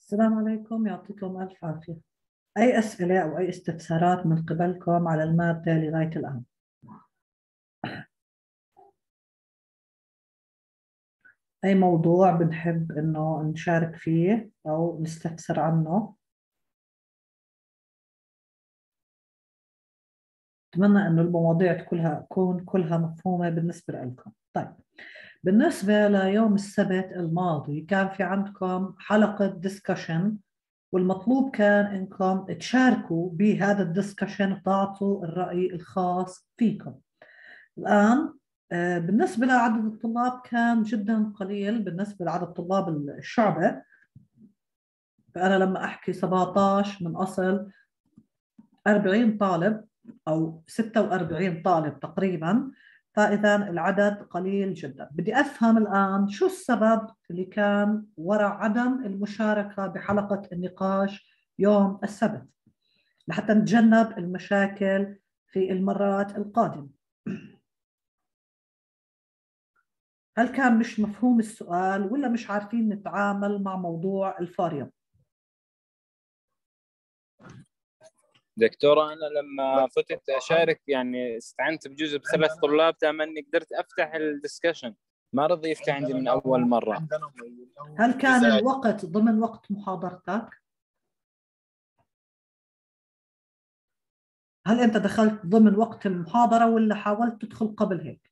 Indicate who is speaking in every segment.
Speaker 1: السلام عليكم، يعطيكم ألف عافية. أي أسئلة أو أي استفسارات من قبلكم على المادة لغاية الآن؟ أي موضوع بنحب إنه نشارك فيه أو نستفسر عنه؟ أتمنى إنه المواضيع تكون كلها مفهومة بالنسبة لكم. طيب، بالنسبة ليوم السبت الماضي كان في عندكم حلقة ديسكشن، والمطلوب كان إنكم تشاركوا بهذا الديسكشن وتعطوا الرأي الخاص فيكم. الآن بالنسبة لعدد الطلاب كان جدا قليل بالنسبة لعدد طلاب الشعبة. فأنا لما أحكي 17 من أصل 40 طالب أو 46 طالب تقريبا، فإذا العدد قليل جدا. بدي أفهم الآن شو السبب اللي كان وراء عدم المشاركة بحلقة النقاش يوم السبت، لحتى نتجنب المشاكل في المرات القادمة. هل كان مش مفهوم السؤال ولا مش عارفين نتعامل مع موضوع الفاريوم؟
Speaker 2: دكتورة، أنا لما فتت أشارك يعني استعنت بجزء بثلاث طلاب تام أني قدرت أفتح الدسكشن، ما رضي يفتح عندي من أول مرة.
Speaker 1: هل كان الوقت ضمن وقت محاضرتك؟ هل أنت دخلت ضمن وقت المحاضرة ولا حاولت تدخل قبل هيك؟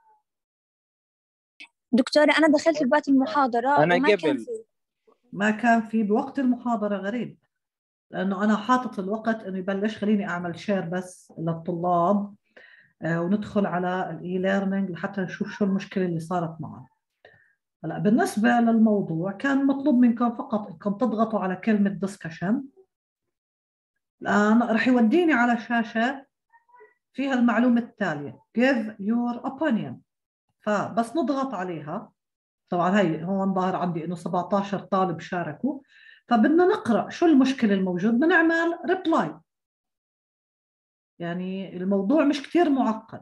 Speaker 3: دكتورة أنا دخلت بوقت المحاضرة
Speaker 2: أنا
Speaker 3: وما
Speaker 2: قبل
Speaker 1: ما كان في بوقت المحاضرة. غريب، لأنه أنا حاطط الوقت إنه يبلش. خليني أعمل شير بس للطلاب وندخل على الإي ليرنينج لحتى نشوف شو المشكلة اللي صارت معنا. هلا بالنسبة للموضوع كان مطلوب منكم فقط إنكم تضغطوا على كلمة ديسكشن. الآن رح يوديني على شاشة فيها المعلومة التالية: give your opinion. فبس نضغط عليها، طبعا هي هون ظاهر عندي انه 17 طالب شاركوا، فبدنا نقرأ شو المشكلة الموجود، بدنا نعمل ريبلاي. يعني الموضوع مش كتير معقد.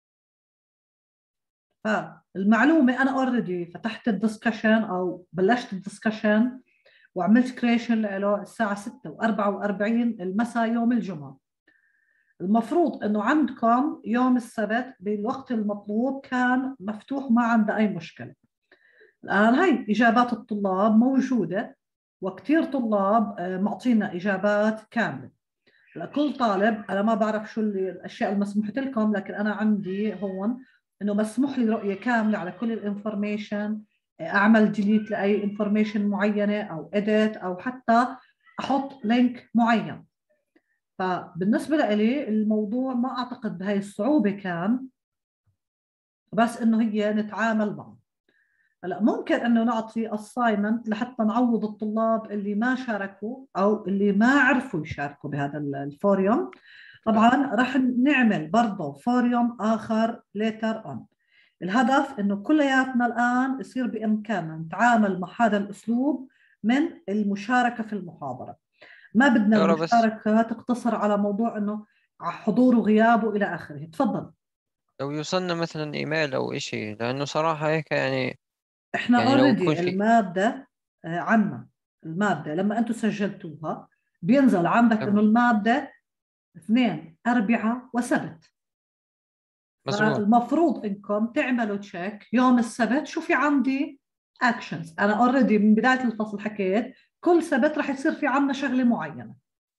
Speaker 1: فالمعلومة أنا اوريدي فتحت الدسكشن أو بلشت الدسكشن وعملت كريشن له الساعة 6:44 المساء يوم الجمعة. المفروض انه عندكم يوم السبت بالوقت المطلوب كان مفتوح، ما عنده اي مشكله. الان هي اجابات الطلاب موجوده، وكثير طلاب معطينا اجابات كامله. لكل طالب انا ما بعرف شو الاشياء المسموحه لكم، لكن انا عندي هون انه مسموح لي رؤيه كامله على كل الانفورميشن، اعمل ديليت لاي انفورميشن معينه او اديت او حتى احط لينك معين. فبالنسبة لي الموضوع ما أعتقد بهاي الصعوبة كان، بس إنه هي نتعامل معه. هلا ممكن إنه نعطي assignment لحتى نعوض الطلاب اللي ما شاركوا أو اللي ما عرفوا يشاركوا بهذا الفوريوم. طبعا رح نعمل برضه فوريوم آخر later on. الهدف إنه كلياتنا الآن يصير بإمكاننا نتعامل مع هذا الأسلوب من المشاركة في المحاضرة. ما بدنا المشاركة تقتصر على موضوع انه حضور وغياب والى اخره. تفضل.
Speaker 4: لو يوصلنا مثلا ايميل او اشي، لانه صراحة هيك يعني
Speaker 1: احنا
Speaker 4: يعني لو يكون
Speaker 1: اوريدي
Speaker 4: في
Speaker 1: المادة عنا. المادة لما انتم سجلتوها بينزل عندك انه المادة 2 4 وسبت.
Speaker 4: مزبوط.
Speaker 1: فالمفروض انكم تعملوا تشيك يوم السبت شو في عندي اكشنز. انا اوريدي من بداية الفصل حكيت كل سبت رح يصير في عنا شغلة معينة.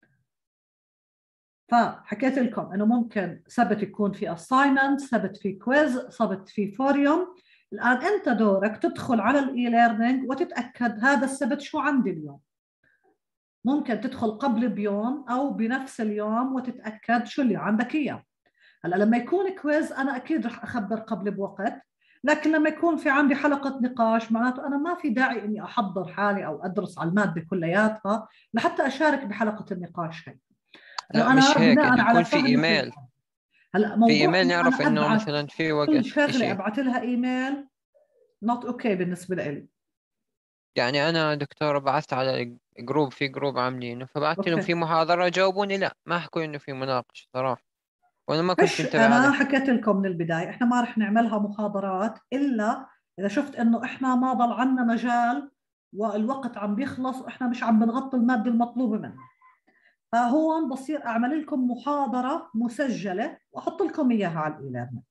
Speaker 1: فحكيت لكم انه ممكن سبت يكون في assignment، سبت في كويز، سبت في فوريوم. الان انت دورك تدخل على الاي ليرنينج وتتاكد هذا السبت شو عندي اليوم. ممكن تدخل قبل بيوم او بنفس اليوم وتتاكد شو اللي عندك اياه. هلا لما يكون كويز انا اكيد رح اخبر قبل بوقت، لكن لما يكون في عندي حلقه نقاش معناته انا ما في داعي اني احضر حالي او ادرس على الماده كلياتها لحتى اشارك بحلقه النقاش هي.
Speaker 4: لا
Speaker 1: أنا
Speaker 4: مش هيك،
Speaker 1: بناء
Speaker 4: انه
Speaker 1: على
Speaker 4: يكون في
Speaker 1: فهمي
Speaker 4: ايميل.
Speaker 1: فيكم. هلا
Speaker 4: في
Speaker 1: موضوع
Speaker 4: ايميل
Speaker 1: انه
Speaker 4: نعرف
Speaker 1: انا
Speaker 4: انه
Speaker 1: ابعت
Speaker 4: مثلا في
Speaker 1: كل
Speaker 4: وقت
Speaker 1: شغله
Speaker 4: اشي.
Speaker 1: ابعت لها ايميل نوت اوكي بالنسبه لي.
Speaker 4: يعني انا دكتورة بعثت على جروب، في جروب عاملينه، فبعثت لهم
Speaker 1: اوكي،
Speaker 4: في محاضرة، جاوبوني لا، ما حكوا انه في مناقشة صراحة، وانا ما كنت
Speaker 1: مش
Speaker 4: منتبه
Speaker 1: انا
Speaker 4: عليه.
Speaker 1: حكيت لكم من البدايه احنا ما رح نعملها محاضرات الا اذا شفت انه احنا ما ضل عنا مجال والوقت عم بيخلص وإحنا مش عم بنغطي المادة المطلوبة منها. فهون بصير أعمل لكم محاضرة مسجلة وأحط لكم إياها على الإيليرنينج.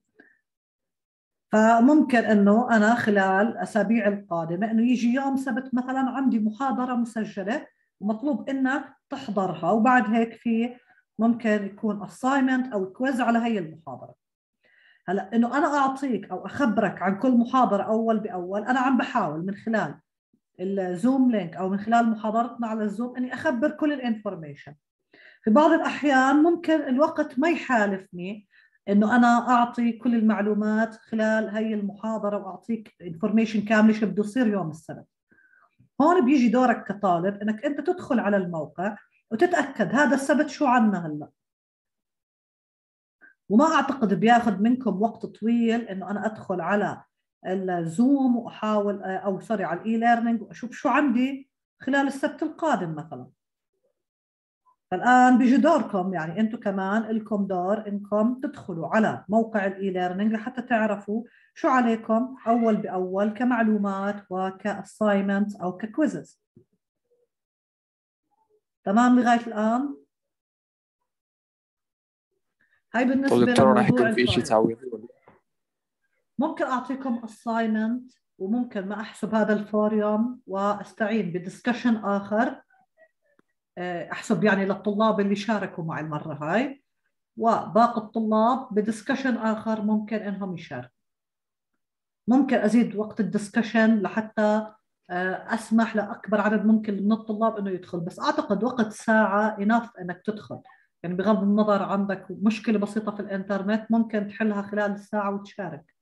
Speaker 1: فممكن إنه أنا خلال الأسابيع القادمة إنه يجي يوم سبت مثلا عندي محاضرة مسجلة ومطلوب إنك تحضرها، وبعد هيك في ممكن يكون assignment أو كويز على هي المحاضرة. هلا إنه أنا أعطيك أو أخبرك عن كل محاضرة أول بأول، أنا عم بحاول من خلال الزوم لينك أو من خلال محاضرتنا على الزوم إني أخبر كل الانفورميشن. في بعض الأحيان ممكن الوقت ما يحالفني إنه أنا أعطي كل المعلومات خلال هي المحاضرة وأعطيك انفورميشن كاملة شو بده يصير يوم السبت. هون بيجي دورك كطالب إنك أنت تدخل على الموقع وتتأكد هذا السبت شو عنا هلا. وما أعتقد بياخذ منكم وقت طويل إنه أنا أدخل على الزوم وأحاول أو سوري على الإي ليرنينج وأشوف شو عندي خلال السبت القادم مثلا. فالآن بيجي دوركم، يعني أنتم كمان لكم دور إنكم تدخلوا على موقع الإي ليرنينج لحتى تعرفوا شو عليكم أول بأول كمعلومات وكأسايمنت أو ككويزز. تمام لغاية الآن؟ هاي بالنسبة
Speaker 2: طيب دكتور راح
Speaker 1: لموضوع
Speaker 2: يكون في شيء تعويضي ولا؟
Speaker 1: ممكن أعطيكم assignment وممكن ما أحسب هذا الفوريوم وأستعين بدسكشن آخر، أحسب يعني للطلاب اللي شاركوا معي المرة هاي، وباقي الطلاب بدسكشن آخر ممكن إنهم يشاركوا. ممكن أزيد وقت الدسكشن لحتى أسمح لأكبر عدد ممكن من الطلاب إنه يدخل، بس أعتقد وقت ساعة enough إنك تدخل. يعني بغض النظر عندك مشكلة بسيطة في الإنترنت ممكن تحلها خلال الساعة وتشارك.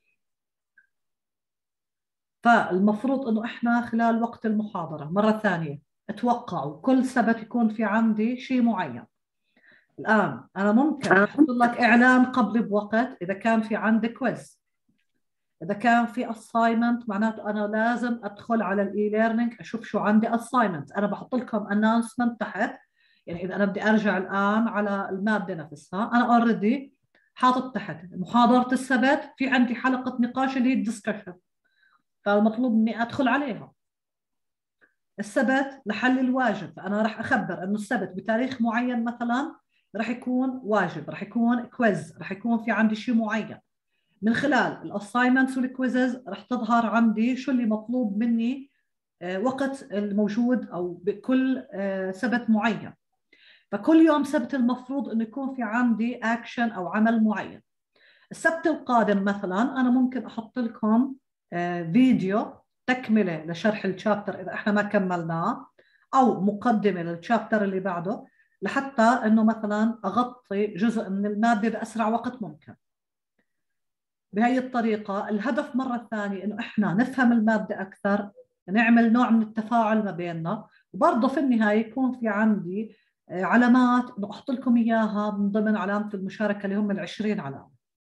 Speaker 1: فالمفروض إنه إحنا خلال وقت المحاضرة مرة ثانية اتوقعوا كل سبت يكون في عندي شيء معين. الآن أنا ممكن أحط لك إعلان قبل بوقت إذا كان في عندك كويز، إذا كان في assignment معناته أنا لازم أدخل على الإي ليرنينج أشوف شو عندي assignment. أنا بحط لكم announcement تحت، يعني إذا أنا بدي أرجع الآن على المادة نفسها أنا already حاطط تحت محاضرة السبت في عندي حلقة نقاش اللي هي الدسكشن، فالمطلوب مني أدخل عليها. السبت لحل الواجب، فأنا راح أخبر إنه السبت بتاريخ معين مثلا راح يكون واجب، راح يكون كويز، راح يكون في عندي شيء معين. من خلال الأسايمنتس والكويزز راح تظهر عندي شو اللي مطلوب مني وقت الموجود أو بكل سبت معين. فكل يوم سبت المفروض إنه يكون في عندي أكشن أو عمل معين. السبت القادم مثلا أنا ممكن أحط لكم فيديو تكملة لشرح الشابتر إذا إحنا ما كملناه، أو مقدمة للشابتر اللي بعده، لحتى إنه مثلا أغطي جزء من المادة بأسرع وقت ممكن. بهي الطريقة الهدف مرة ثانية إنه إحنا نفهم المادة أكثر، نعمل نوع من التفاعل ما بيننا، وبرضه في النهاية يكون في عندي علامات إنه أحط لكم إياها من ضمن علامة المشاركة اللي هم 20 علامة.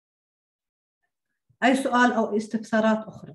Speaker 1: أي سؤال أو استفسارات أخرى؟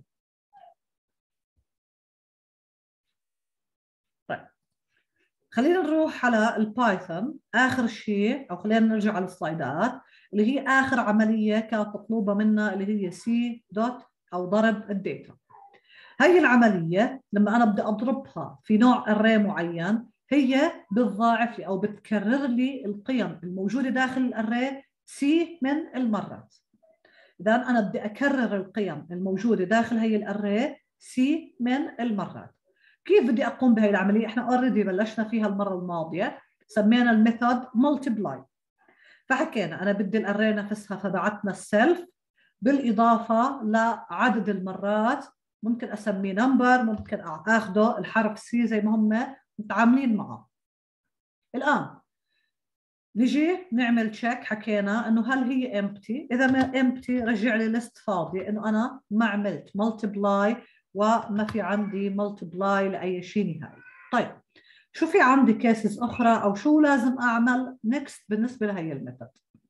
Speaker 1: طيب خلينا نروح على البايثون آخر شيء، أو خلينا نرجع على السلايدات اللي هي آخر عملية كانت مطلوبة منا اللي هي سي دوت أو ضرب الداتا. هاي العملية لما أنا بدي أضربها في نوع أري معين هي بتضاعف لي أو بتكرر لي القيم الموجودة داخل الأري سي من المرات. إذا أنا بدي أكرر القيم الموجودة داخل هي الأري سي من المرات. كيف بدي أقوم بهي العملية؟ إحنا already بلشنا فيها المرة الماضية، سمينا الميثود multiply. فحكينا أنا بدي الأري نفسها، فبعتنا السلف بالإضافة لعدد المرات، ممكن أسميه نمبر، ممكن أخذه الحرف سي زي ما هم متعاملين معه. الآن نجي نعمل تشيك، حكينا انه هل هي empty، اذا ما empty رجع لي ليست فاضيه انه انا ما عملت multiply وما في عندي multiply لاي شيء نهائي. طيب شو في عندي كيسز اخرى او شو لازم اعمل next بالنسبه لهي الميثود؟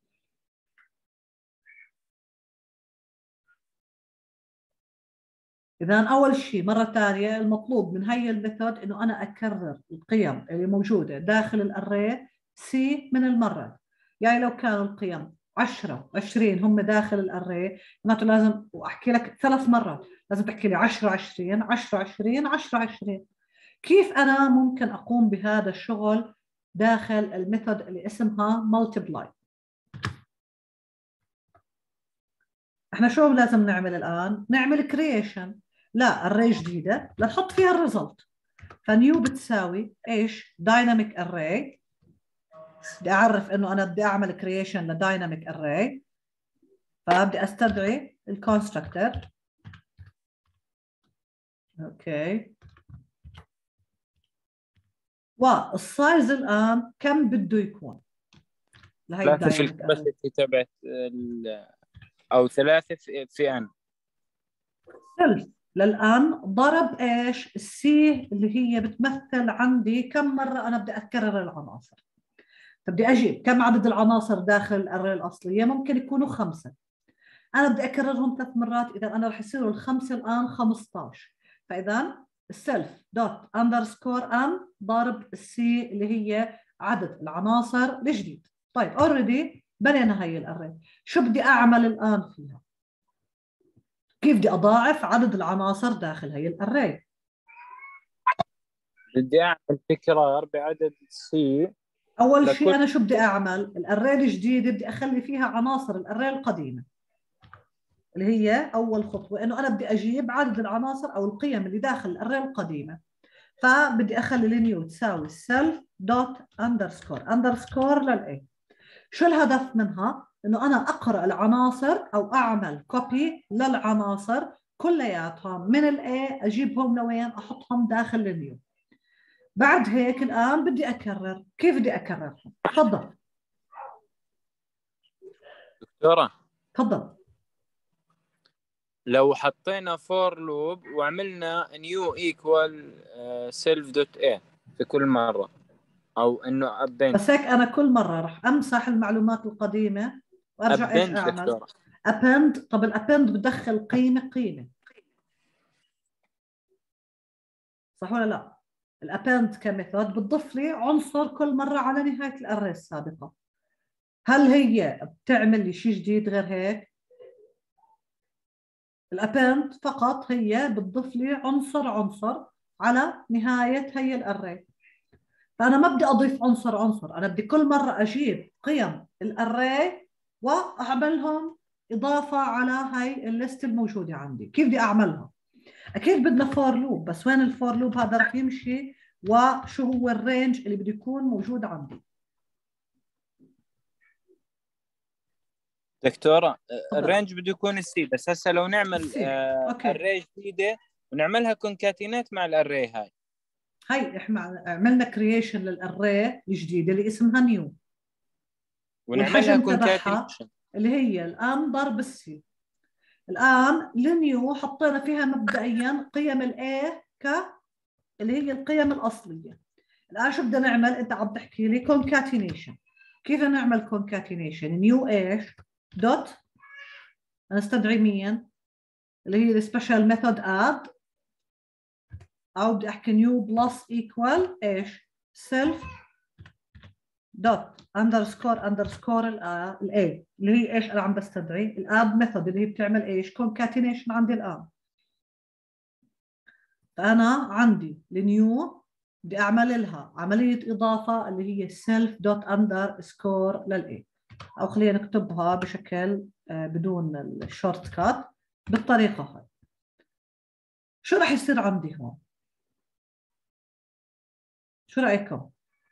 Speaker 1: اذا اول شيء مره ثانيه المطلوب من هي الميثود انه انا اكرر القيم اللي موجوده داخل الاري سي من المرات. يعني لو كانوا القيم 10 20 هم داخل الاري، معناته لازم واحكي لك 3 مرات، لازم تحكي لي 10 20 10 20 10 20. كيف انا ممكن اقوم بهذا الشغل داخل الميثود اللي اسمها multiply؟ احنا شو لازم نعمل الان؟ نعمل creation لاري جديده لنحط فيها الريزلت. فنيو بتساوي ايش؟ دايناميك اري. بدي اعرف انه انا بدي اعمل كرييشن لدايناميك اري، فبدي استدعي الكونستراكتور. اوكي، والسايز الان كم بده يكون لهي
Speaker 2: 3 في
Speaker 1: الدايناميك اري؟
Speaker 2: الكباسيتي تبعت او 3 في ان
Speaker 1: سلف للان ضرب ايش؟ السي اللي هي بتمثل عندي كم مره انا بدي اكرر العناصر. فبدي اجيب كم عدد العناصر داخل الاري الاصليه، ممكن يكونوا 5، انا بدي اكررهم 3 مرات، اذا انا رح يصيروا الخمسه الان 15. فاذا السلف دوت اندرسكور ان ضارب السي اللي هي عدد العناصر الجديد. طيب اوريدي بنينا هي الاري، شو بدي اعمل الان فيها؟ كيف بدي اضاعف عدد العناصر داخل هي الاري؟
Speaker 2: بدي اعمل تكرار بعدد سي.
Speaker 1: اول شيء انا شو بدي اعمل؟ الاري الجديده بدي اخلي فيها عناصر الاري القديمه، اللي هي اول خطوه، انه انا بدي اجيب عدد العناصر او القيم اللي داخل الاري القديمه. فبدي اخلي النيو تساوي self دوت اندرسكور للاي. شو الهدف منها؟ انه انا اقرا العناصر او اعمل كوبي للعناصر كلياتها من الاي، اجيبهم لوين؟ احطهم داخل النيو. بعد هيك الان بدي اكرر. كيف بدي اكررهم؟ تفضل.
Speaker 2: دكتورة،
Speaker 1: تفضل.
Speaker 2: لو حطينا فور لوب وعملنا نيو ايكوال سيلف دوت اي في كل مرة، او انه ابند.
Speaker 1: بس هيك انا كل مره راح امسح المعلومات القديمه وارجع ايش
Speaker 2: ابند
Speaker 1: اعمل؟
Speaker 2: دكتورة.
Speaker 1: ابند. طب الابند بدخل قيمه صح ولا لا؟ الابند كميثود بتضيف لي عنصر كل مره على نهايه الاري السابقه. هل هي بتعمل لي شيء جديد غير هيك؟ الابند فقط هي بتضيف لي عنصر على نهايه هي الاري. فانا ما بدي اضيف عنصر، انا بدي كل مره اجيب قيم الاري واعملهم اضافه على هاي الليست الموجوده عندي. كيف بدي اعملها؟ اكيد بدنا فور لوب، بس وين الفور لوب هذا رح يمشي؟ وشو هو الرينج اللي بده يكون موجود عندي؟
Speaker 2: دكتورة، الرينج بده يكون السي، بس هسه لو نعمل
Speaker 1: اوكي،
Speaker 2: اري جديدة ونعملها كونكاتينات مع الاري هاي
Speaker 1: احنا عملنا كرييشن للاري الجديده اللي اسمها نيو،
Speaker 2: ونعملها
Speaker 1: والحجم تبعها
Speaker 2: كونكاتينيشن.
Speaker 1: اللي هي الان ضرب السي. الان النيو حطينا فيها مبدئيا قيم الاي اللي هي القيم الاصليه. الان شو بدنا نعمل؟ انت عم تحكي لي كونكاتينيشن. كيف نعمل كونكاتينيشن؟ نيو ايش دوت، نستدعي مين؟ اللي هي السبيشال ميثود اد، او بدي احكي نيو بلس ايكوال ايش؟ سيلف دوت اندرسكور الاي اللي هي ايش؟ انا عم بستدعي الاد ميثود اللي هي بتعمل ايش؟ كونكاتينيشن عندي الان. فانا عندي النيو بدي اعمل لها عمليه اضافه اللي هي سيلف دوت اندرسكور للاي، او خلينا نكتبها بشكل بدون الشورت كات بالطريقه هاي. شو راح يصير عندي هون؟ شو رايكم؟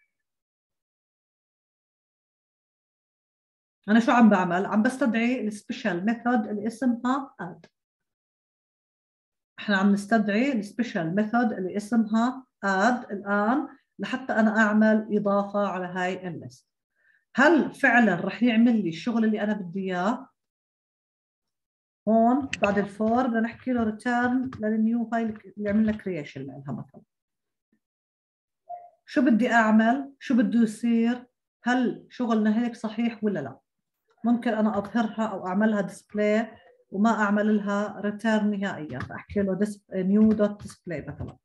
Speaker 1: انا شو عم بعمل؟ عم بستدعي السبيشال ميثود اللي اسمها اد. احنا عم نستدعي السبيشال ميثود اللي اسمها اد الان لحتى انا اعمل اضافه على هاي الليست. هل فعلا رح يعمل لي الشغل اللي انا بدي اياه؟ هون بعد الفور بدنا نحكي له ريتيرن للنيو هاي اللي عملنا كرييشن لها مثلا. شو بدي اعمل؟ شو بده يصير؟ هل شغلنا هيك صحيح ولا لا؟ ممكن انا اظهرها او اعملها ديسبلاي وما اعمل لها ريتيرن نهائيا، فاحكي له نيو دوت ديسبلاي مثلا.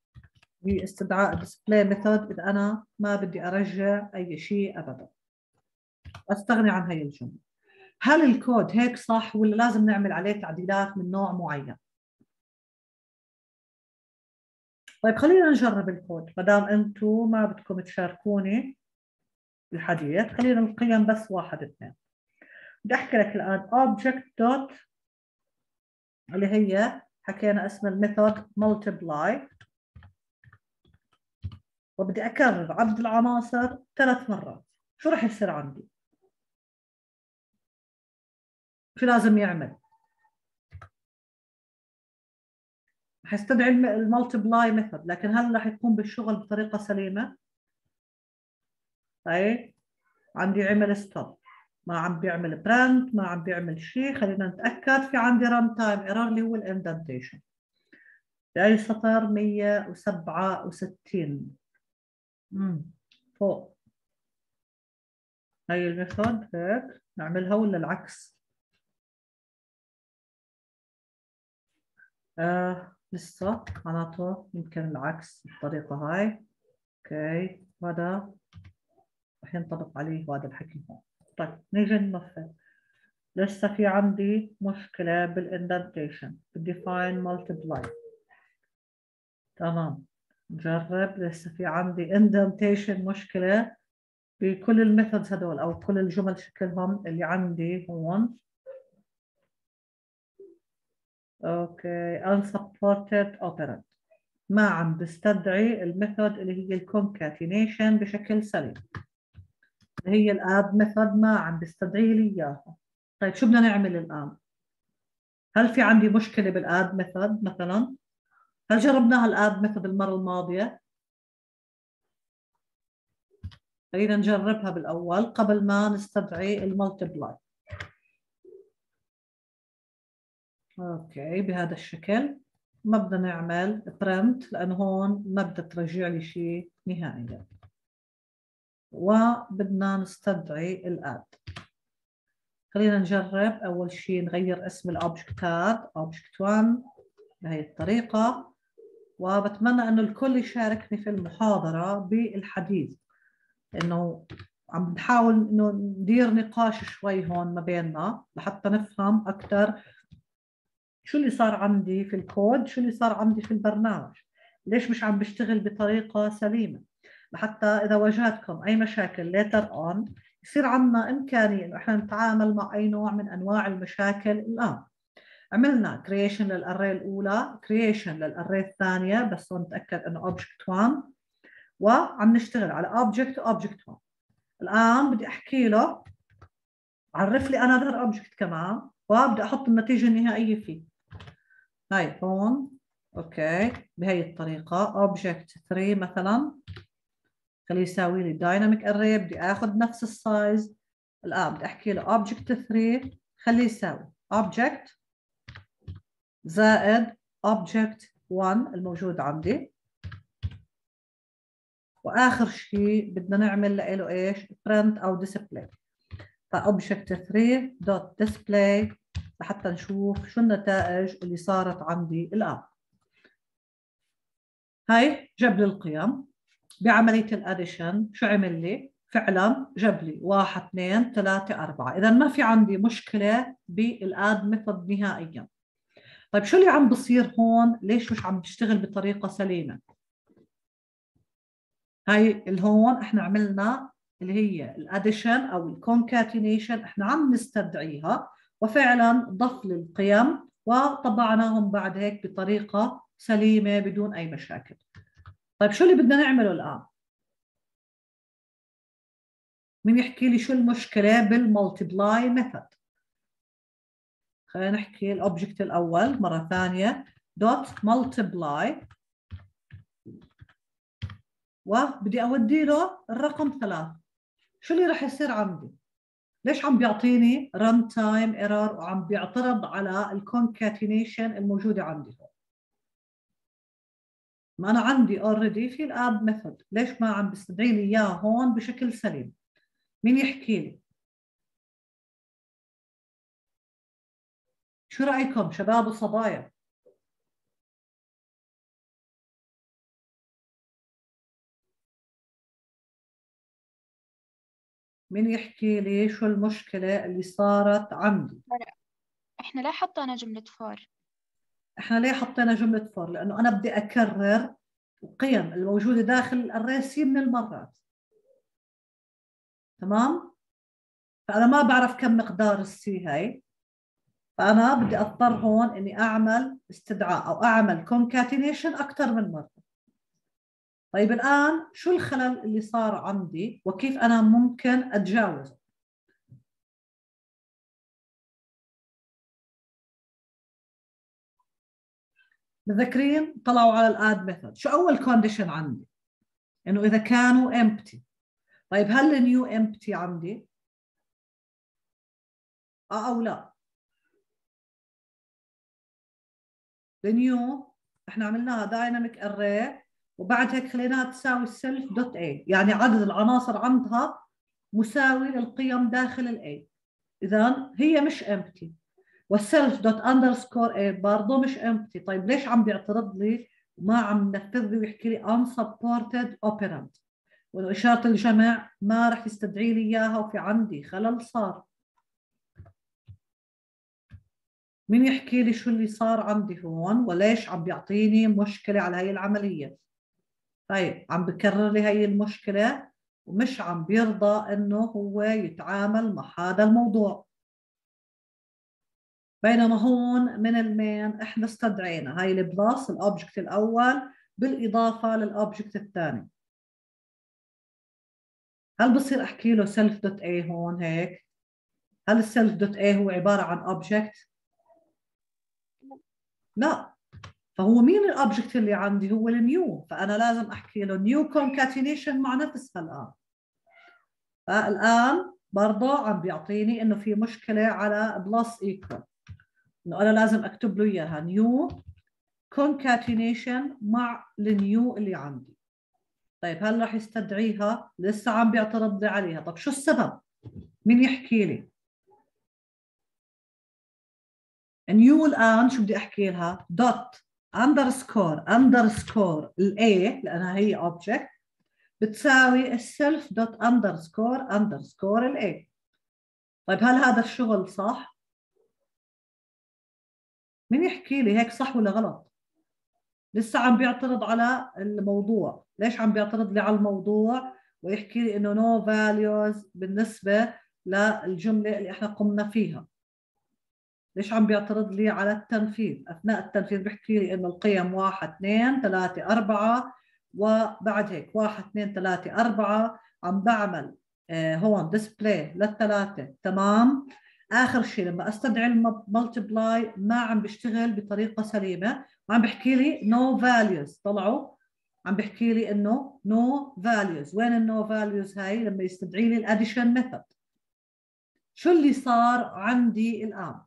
Speaker 1: هي استدعاء ديسبلاي ميثود اذا انا ما بدي ارجع اي شيء ابدا. استغني عن هي الجمله. هل الكود هيك صح ولا لازم نعمل عليه تعديلات من نوع معين؟ طيب خلينا نجرب الكود ما دام انتم ما بدكم تشاركوني الحديث. خلينا القيم بس 1 2. بدي احكي لك الان object dot اللي هي حكينا اسم الميثود multiply، وبدي اكرر عدد العناصر 3 مرات. شو راح يصير عندي؟ شو لازم يعمل؟ رح يستدعي المالتبلاي ميثود، لكن هل رح يقوم بالشغل بطريقه سليمه؟ طيب عندي عمل ستوب، ما عم بيعمل برنت، ما عم بيعمل شيء. خلينا نتاكد. في عندي ران تايم ايرور اللي هو الاندنتيشن. جاي سطر 167 فوق. هاي الميثود هيك نعملها ولا العكس؟ لسه معناته يمكن العكس بالطريقة هاي. اوكي هذا رح ينطبق عليه هذا الحكي هون. طيب نيجي ننفذ. لسه في عندي مشكلة بالاندنتيشن. define multiply. تمام نجرب. لسه في عندي indentation مشكلة بكل الميثودز هدول او كل الجمل شكلهم اللي عندي هون. اوكي unsupported operand، ما عم بستدعي الميثود اللي هي الكونكاتينيشن بشكل سليم. اللي هي الاد ميثود ما عم بستدعي لي اياها. طيب شو بدنا نعمل الان؟ هل في عندي مشكله بالاد ميثود مثلا؟ هل جربناها الاد ميثود المره الماضيه؟ خلينا نجربها بالاول قبل ما نستدعي الملتبلاي. اوكي بهذا الشكل. ما بدنا نعمل برنت لانه هون ما بدها ترجع لي شيء نهائيا، وبدنا نستدعي الاد. خلينا نجرب. اول شيء نغير اسم الاوبجكتات اوبجكت 1 بهي الطريقه. وبتمنى انه الكل يشاركني في المحاضره بالحديث، انه عم نحاول انه ندير نقاش شوي هون ما بيننا لحتى نفهم اكثر شو اللي صار عندي في الكود، شو اللي صار عندي في البرنامج، ليش مش عم بشتغل بطريقة سليمة، لحتى إذا واجهتكم أي مشاكل later on يصير عندنا إمكانية إنه إحنا نتعامل مع أي نوع من أنواع المشاكل الآن. عملنا creation للأري الأولى، creation للأري الثانية، بس نتأكد إنه object 1، وعم نشتغل على object object 1. الآن بدي أحكي له عرف لي another object كمان، وبدي أحط النتيجة النهائية فيه. هاي هون اوكي بهي الطريقة object 3 مثلا. خليه يساوي لي dynamic array. بدي اخذ نفس السايز. الان بدي احكي له object 3 خليه يساوي object زائد object 1 الموجود عندي. واخر شيء بدنا نعمل له ايش؟ print او display. فobject 3 دوت display لحتى نشوف شو النتائج اللي صارت عندي الآن. هاي جاب لي القيم بعملية الاديشن. شو عمل لي؟ فعلا جاب لي 1 2 3 4. إذا ما في عندي مشكلة بالاد ميثود نهائيا. طيب شو اللي عم بصير هون؟ ليش مش عم بيشتغل بطريقة سليمة؟ هاي اللي هون احنا عملنا اللي هي الاديشن او الكونكاتينيشن، احنا عم نستدعيها وفعلا ضف لي القيم وطبعناهم بعد هيك بطريقة سليمة بدون أي مشاكل. طيب شو اللي بدنا نعمله الآن؟ مين يحكي لي شو المشكلة بالمالتيبلاي ميثود؟ خلينا نحكي الأوبجكت الأول مرة ثانية دوت مالتيبلاي، وبدي أودي له الرقم 3. شو اللي راح يصير عندي؟ ليش عم بيعطيني run time error وعم بيعترض على الكونكاتينيشن الموجودة عندي هون؟ ما أنا عندي already في الاب ميثود، ليش ما عم بيستدعي لي إياه هون بشكل سليم؟ مين يحكي لي؟ شو رأيكم شباب وصبايا؟ مين يحكي لي شو المشكلة اللي صارت عندي؟
Speaker 5: احنا ليه حطينا جملة فور؟
Speaker 1: احنا ليه حطينا جملة فور؟ لأنه أنا بدي أكرر القيم الموجودة داخل الأري سي من المرات. تمام؟ فأنا ما بعرف كم مقدار السي هاي، فأنا بدي أضطر هون إني أعمل استدعاء أو أعمل كونكاتينيشن أكثر من مرة. طيب الآن شو الخلل اللي صار عندي وكيف أنا ممكن أتجاوزه؟ متذكرين طلعوا على الاد ميثود، شو أول كونديشن عندي؟ إنه إذا كانوا empty. طيب هل النيو empty عندي؟ أو لا؟ النيو احنا عملناها دايناميك اري وبعد هيك خليناها تساوي السيلف دوت اي، يعني عدد العناصر عندها مساوي للقيم داخل الاي. اذا هي مش empty، والسيلف دوت اندرسكور اي برضه مش empty. طيب ليش عم بيعترض لي وما عم ينفذ لي ويحكي لي unsupported operand؟ وانه اشاره الجمع ما رح يستدعي لي اياها وفي عندي خلل صار. مين يحكي لي شو اللي صار عندي هون وليش عم بيعطيني مشكلة على هاي العملية؟ طيب عم بكرر لي هاي المشكلة ومش عم بيرضى انه هو يتعامل مع هذا الموضوع. بينما هون من المين احنا استدعينا هاي البلس الاوبجكت الاول بالاضافة للاوبجكت الثاني. هل بصير احكي له سيلف دوت اي هون هيك؟ هل السيلف دوت اي هو عبارة عن اوبجكت؟ لا، فهو مين الاوبجكت اللي عندي؟ هو النيو، فانا لازم احكي له نيو كونكاتينيشن مع نفسها الان. فالان برضه عم بيعطيني انه في مشكله على بلس ايكوال، انه انا لازم اكتب له اياها نيو كونكاتينيشن مع النيو اللي عندي. طيب هل راح يستدعيها؟ لسه عم بيعترض لي عليها. طب شو السبب؟ مين يحكي لي؟ نيو الان شو بدي احكي لها؟ دوت اندرسكور الاي لانها هي اوبجكت بتساوي السيلف دوت اندرسكور الاي. طيب هل هذا الشغل صح؟ مين يحكي لي هيك صح ولا غلط؟ لسه عم بيعترض على الموضوع. ليش عم بيعترض لي على الموضوع ويحكي لي انه نو فاليوز بالنسبه للجمله اللي احنا قمنا فيها؟ ليش عم بيعترض لي على التنفيذ؟ أثناء التنفيذ بيحكي لي إنه القيم 1 2 3 4 وبعد هيك 1 2 3 4 عم بعمل هون ديسبلاي للثلاثة. تمام. آخر شيء لما أستدعي الملتبلاي ما عم بيشتغل بطريقة سليمة وعم بيحكي لي no values. طلعوا عم بيحكي لي إنه no values. وين النو values هاي؟ لما يستدعي لي الاديشن ميثود. شو اللي صار عندي الآن؟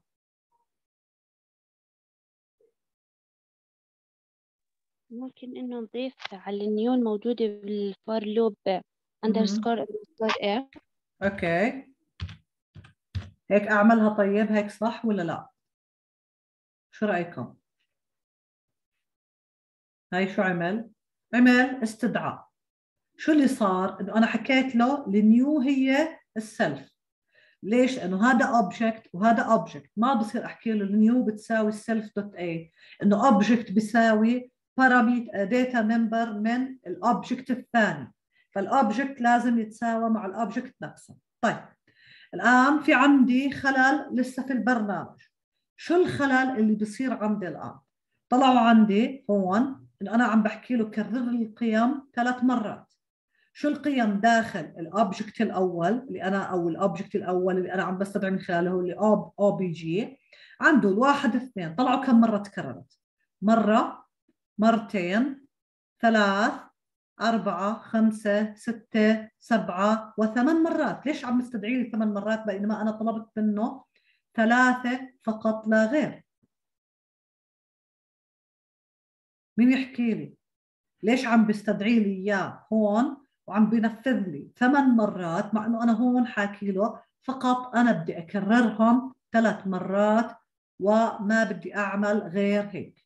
Speaker 6: ممكن إنه نضيف على النيو الموجودة بالفور لوب أندرسكور إيه.
Speaker 1: اوكي هيك اعملها. طيب هيك صح ولا لا؟ شو رايكم؟ هاي شو عمل؟ عمل استدعاء. شو اللي صار؟ انه انا حكيت له النيو هي السلف. ليش؟ لانه هذا اوبجكت وهذا اوبجكت، ما بصير احكي له النيو بتساوي السلف دوت اي، انه اوبجكت بيساوي باراميتر داتا ممبر من الاوبجكت الثاني، فالاوبجكت لازم يتساوى مع الاوبجكت نفسه. طيب الآن في عندي خلل لسه في البرنامج. شو الخلل اللي بصير عندي الآن؟ طلعوا عندي هون إنه أنا عم بحكي له كرر لي القيم 3 مرات. شو القيم داخل الأوبجكت الأول اللي أنا أو الأوبجكت الأول اللي أنا عم بستدعي من خلاله اللي أو بي جي عنده الواحد اثنين. طلعوا كم مرة تكررت؟ مرة، مرتين، 3 4 5 6 7 و8 مرات. ليش عم يستدعي لي 8 مرات بينما أنا طلبت منه 3 فقط لا غير؟ مين يحكي لي؟ ليش عم بيستدعي لي إياه هون وعم بينفذ لي 8 مرات مع إنه أنا هون حاكي له فقط أنا بدي أكررهم 3 مرات وما بدي أعمل غير هيك؟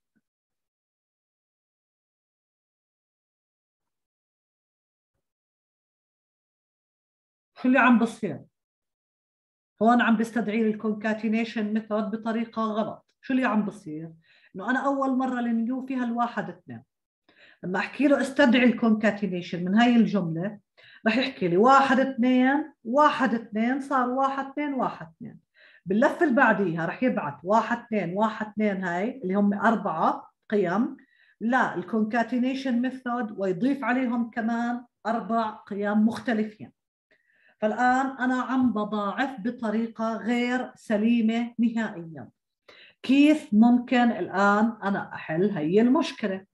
Speaker 1: شو اللي عم بصير؟ هون عم بستدعي الكونكاتينيشن ميثود بطريقة غلط. شو اللي عم بصير؟ إنه أنا أول مرة النيو فيها الواحد اثنين، لما أحكي له استدعي الكونكاتينيشن من هاي الجملة رح يحكي لي واحد اثنين واحد اثنين، صار واحد اثنين واحد اثنين. باللفة اللي بعديها رح يبعث واحد اثنين واحد اثنين، هاي اللي هم 4 قيم، لا الكونكاتينيشن ميثود، ويضيف عليهم كمان 4 قيم مختلفين. فالآن أنا عم بضاعف بطريقة غير سليمة نهائيا. كيف ممكن الآن أنا أحل هي المشكلة؟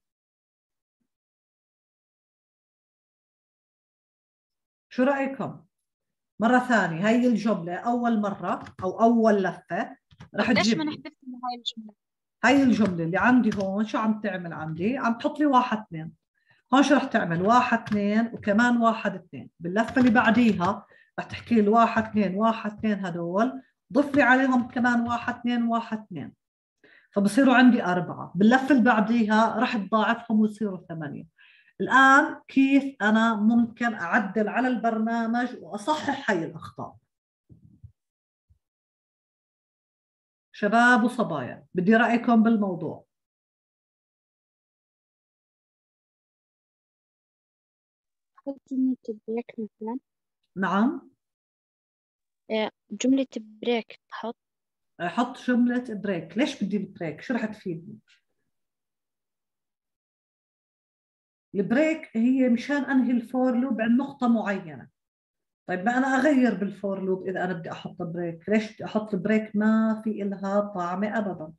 Speaker 1: شو رأيكم؟ مرة ثانية، هي الجملة أول مرة أو أول لفة رح
Speaker 5: ليش
Speaker 1: تجيب
Speaker 5: ما
Speaker 1: لي
Speaker 5: نحذف هاي الجملة؟
Speaker 1: هاي الجملة اللي عندي هون. شو عم تعمل عندي؟ عم تحط لي واحد اثنين. هون شو رح تعمل؟ واحد اثنين وكمان واحد اثنين. باللفة اللي بعديها رح تحكي لي واحد اثنين واحد اثنين، هدول ضف لي عليهم كمان واحد اثنين واحد اثنين، فبصيروا عندي 4. باللفة اللي بعديها رح تضاعفهم ويصيروا 8. الآن كيف أنا ممكن أعدل على البرنامج وأصحح هاي الأخطاء؟ شباب وصبايا، بدي رأيكم بالموضوع.
Speaker 6: حط جملة بريك مثلا.
Speaker 1: نعم،
Speaker 6: جملة بريك تحط.
Speaker 1: حط جملة بريك. ليش بدي البريك؟ شو رح تفيدني؟ البريك هي مشان أنهي الفور لوب عند نقطة معينة. طيب ما أنا أغير بالفور لوب إذا أنا بدي أحط بريك. ليش بدي أحط بريك؟ ما في إلها طعمة أبدا.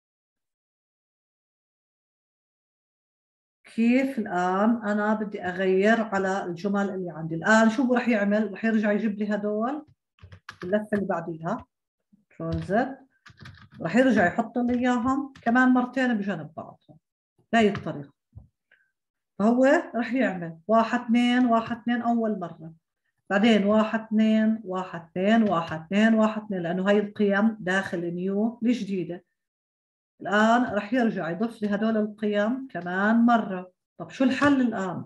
Speaker 1: كيف الآن أنا بدي أغير على الجمل اللي عندي؟ الآن شو رح يعمل؟ رح يرجع يجيب لي هدول اللفة اللي بعديها كنترول زد، رح يرجع يحط لي إياهم كمان مرتين بجنب بعضهم بهي الطريقة. فهو رح يعمل واحد اثنين واحد اثنين أول مرة، بعدين واحد اثنين واحد اثنين واحد اثنين واحد اثنين، لأنه هاي القيم داخل نيو الجديدة. الآن رح يرجع يضيف لي هدول القيم كمان مرة. طب شو الحل الآن؟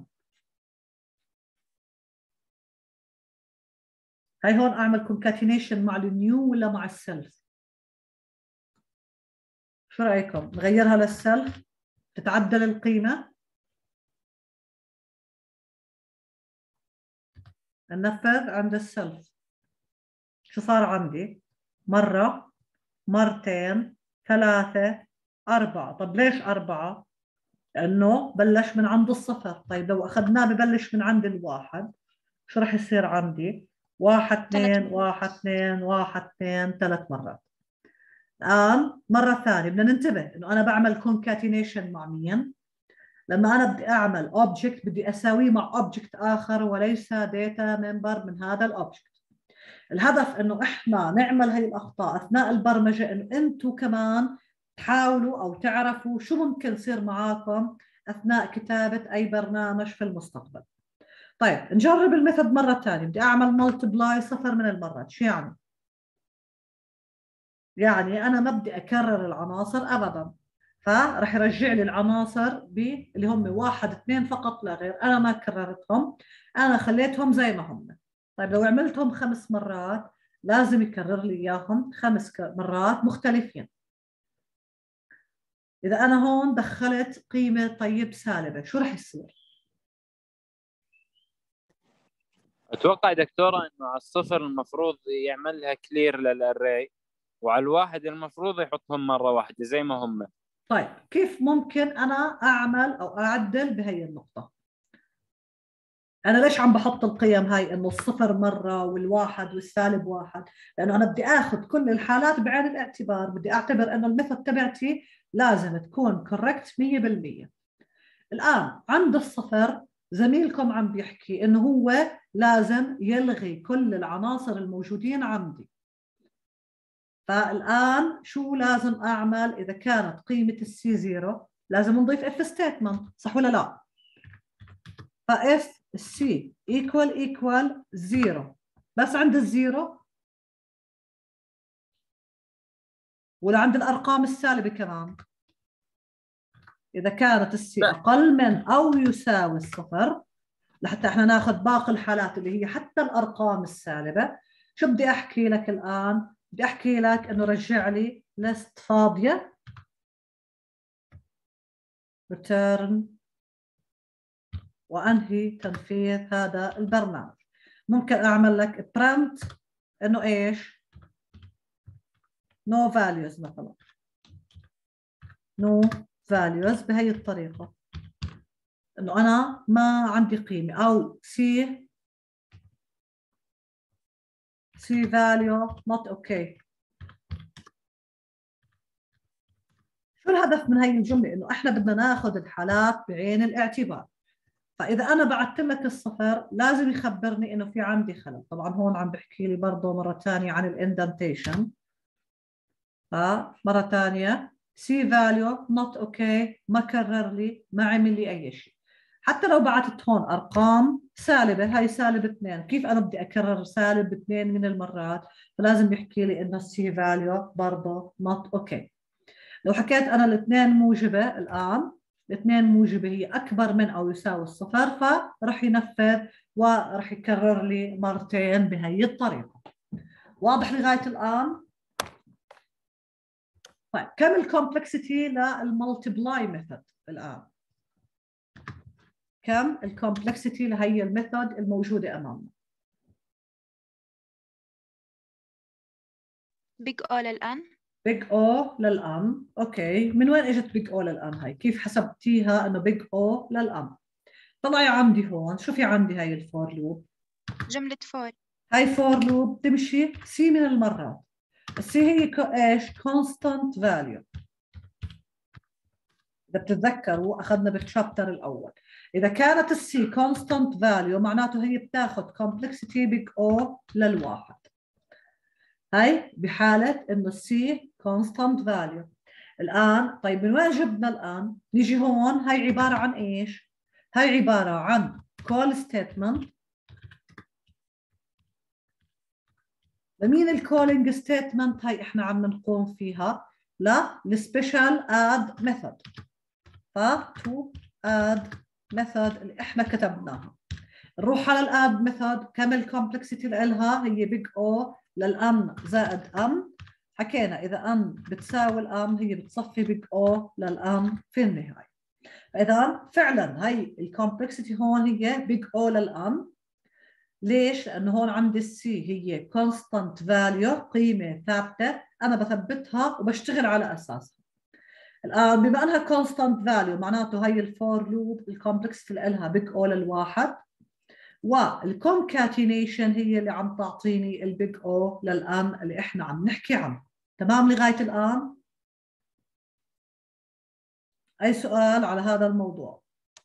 Speaker 1: هاي هون أعمل كونكاتينيشن مع النيو ولا مع السلف؟ شو رأيكم؟ نغيرها للسلف تتعدل القيمة؟ ننفذ عند السلف. شو صار عندي؟ مرة، مرتين، 3، 4. طب ليش 4؟ لأنه بلش من عند الصفر. طيب لو أخذناه ببلش من عند الواحد شو رح يصير عندي؟ واحد اثنين واحد اثنين واحد اثنين 3 مرات. الآن مرة ثانية بدنا ننتبه إنه أنا بعمل كونكاتينيشن مع مين؟ لما أنا بدي أعمل أوبجكت بدي أساويه مع أوبجكت آخر وليس داتا ممبر من هذا الأوبجكت. الهدف إنه إحنا نعمل هاي الأخطاء أثناء البرمجة، إنه أنتوا كمان تحاولوا أو تعرفوا شو ممكن يصير معاكم أثناء كتابة أي برنامج في المستقبل. طيب نجرب الميثود مرة ثانية. بدي أعمل ملتبلاي 0 من المرات. شو يعني؟ يعني أنا ما بدي أكرر العناصر أبدا، فرح يرجع لي العناصر اللي هم 1 2 فقط لا غير. أنا ما كررتهم، أنا خليتهم زي ما هم. طيب لو عملتهم 5 مرات لازم يكرر لي إياهم 5 مرات مختلفين. إذا أنا هون دخلت قيمة طيب سالبة شو رح يصير؟
Speaker 2: اتوقع دكتوره انه على الصفر المفروض يعمل لها كلير للاري، وعلى الواحد المفروض يحطهم مره واحده زي ما هم.
Speaker 1: طيب كيف ممكن أنا أعمل أو أعدل بهي النقطة؟ أنا ليش عم بحط القيم هاي إنه الصفر مرة والواحد والسالب واحد؟ لأنه أنا بدي آخذ كل الحالات بعين الاعتبار. بدي أعتبر إنه الميثود تبعتي لازم تكون كوركت 100%. الآن عند الصفر زميلكم عم بيحكي إنه هو لازم يلغي كل العناصر الموجودين عندي. فالآن شو لازم أعمل إذا كانت قيمة السي 0؟ لازم نضيف اف ستيتمنت، صح ولا لا؟ فاف سي equal 0 بس عند الزيرو ولا عند الأرقام السالبة كمان؟ إذا كانت السي أقل من أو يساوي الصفر لحتى احنا ناخذ باقي الحالات اللي هي حتى الارقام السالبه. شو بدي احكي لك الان؟ بدي احكي لك انه رجع لي ليست فاضيه return وانهي تنفيذ هذا البرنامج. ممكن اعمل لك print انه ايش؟ no values مثلا، no values بهي الطريقه، انه انا ما عندي قيمه، او سي value not okay. شو الهدف من هي الجمله؟ انه احنا بدنا ناخذ الحالات بعين الاعتبار. فاذا انا بعثت لك الصفر لازم يخبرني انه في عندي خلل. طبعا هون عم بحكي لي برضه مره ثانيه عن الاندنتيشن. فمره ثانيه سي فاليو نوت اوكي، ما كرر لي، ما عمل لي اي شيء. حتى لو بعثت هون ارقام سالبه، هاي سالب 2، كيف انا بدي اكرر سالب 2 من المرات؟ فلازم يحكي لي انه السي فاليو برضه نوت اوكي. لو حكيت انا الاثنين موجبه الان، الاثنين موجبه هي اكبر من او يساوي الصفر، فرح ينفذ ورح يكرر لي مرتين بهي الطريقه. واضح لغايه الان؟ طيب كم الكومبلكسيتي للمالتيبلاي ميثود الان؟ كم الكومبلكسيتي لهي الميثود الموجوده امامنا؟
Speaker 5: بيج او للان.
Speaker 1: بيج او للان، اوكي. من وين اجت بيج او للان هاي؟ كيف حسبتيها انه بيج او للان؟ طلعي عندي هون، شوفي عندي هاي الفور لوب،
Speaker 5: جملة فور.
Speaker 1: هاي فور لوب تمشي سي من المرات. السي هي ايش؟ كونستانت فاليو. اذا بتتذكروا اخذنا بالشابتر الاول، اذا كانت السي كونستانت فاليو معناته هي بتاخذ كومبلكسيتي بيج او للواحد. هاي بحاله انه السي كونستانت فاليو. الان طيب من وين جبنا الان؟ نيجي هون، هاي عباره عن ايش؟ هاي عباره عن كول ستيتمنت. لمين الكولينج ستيتمنت هاي احنا عم نقوم فيها؟ للسبيشال اد ميثود. تو اد ميثود اللي احنا كتبناها. نروح على الاد ميثود، كم الكومبلكسيتي لها؟ هي بيج او للان زائد ام. حكينا اذا ام بتساوي الام هي بتصفي بيج او للام في النهايه. فاذا فعلا هي الكومبلكسيتي هون هي بيج او للام. ليش؟ لانه هون عندي السي هي كونستانت فاليو، قيمه ثابته انا بثبتها وبشتغل على اساسها. الان بما انها كونستانت فاليو معناته هي الفور لوب الكومبلكسيتي لها بيج او للواحد، والكونكاتينيشن هي اللي عم تعطيني البيج او للان اللي احنا عم نحكي عنه. تمام لغايه الان؟ اي سؤال على هذا الموضوع؟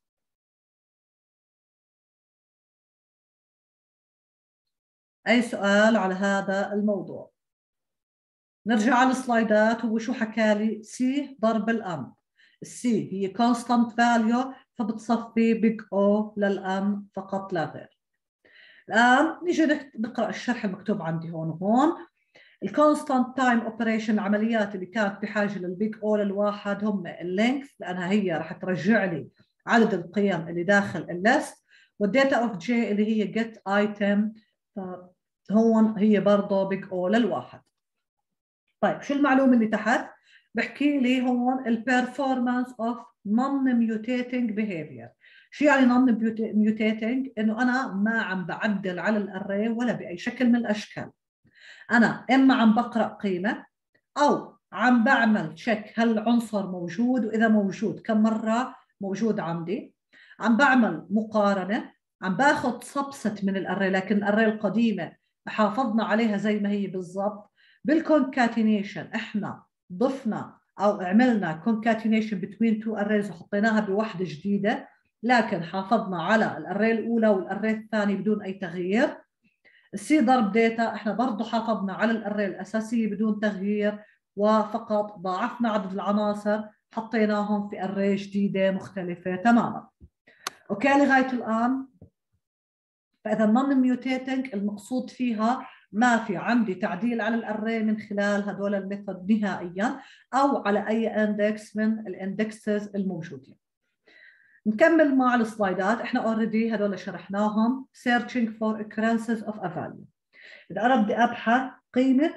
Speaker 1: اي سؤال على هذا الموضوع؟ نرجع على السلايدات. هو شو حكى لي؟ سي ضرب الام. السي هي كونستانت فاليو فبتصفي بيج او للام فقط لا غير. الان نيجي نقرا الشرح المكتوب عندي هون وهون. الكونستانت تايم اوبريشن، العمليات اللي كانت بحاجه للبيج او للواحد هم اللينث، لانها هي راح ترجع لي عدد القيم اللي داخل الليست، والداتا اوف جي اللي هي جيت ايتم، فهون هي برضه بيج او للواحد. طيب شو المعلومه اللي تحت؟ بحكي لي هون البرفورمانس اوف نون ميوتيتنج بيهيفير. شو يعني نون ميوتيتنج؟ انه انا ما عم بعدل على الاري ولا باي شكل من الاشكال. انا اما عم بقرا قيمه او عم بعمل تشيك هل العنصر موجود، واذا موجود كم مره موجود عندي. عم بعمل مقارنه، عم باخذ سبست من الاري، لكن الاري القديمه حافظنا عليها زي ما هي بالضبط. بالكونكاتينيشن احنا ضفنا او عملنا كونكاتينيشن بتوين تو اريز وحطيناها بوحده جديده، لكن حافظنا على الاري الاولى والاري الثاني بدون اي تغيير. السي ضرب داتا احنا برضه حافظنا على الاري الاساسيه بدون تغيير، وفقط ضاعفنا عدد العناصر حطيناهم في اري جديده مختلفه تماما. اوكي لغايه الان؟ فاذا نون ميوتيتنج المقصود فيها ما في عندي تعديل على الاري من خلال هدول الميثود نهائيا، او على اي اندكس من الاندكسز الموجودين. نكمل مع السلايدات. احنا اوريدي هذول شرحناهم. searching for occurrences of a value. اذا انا بدي ابحث قيمه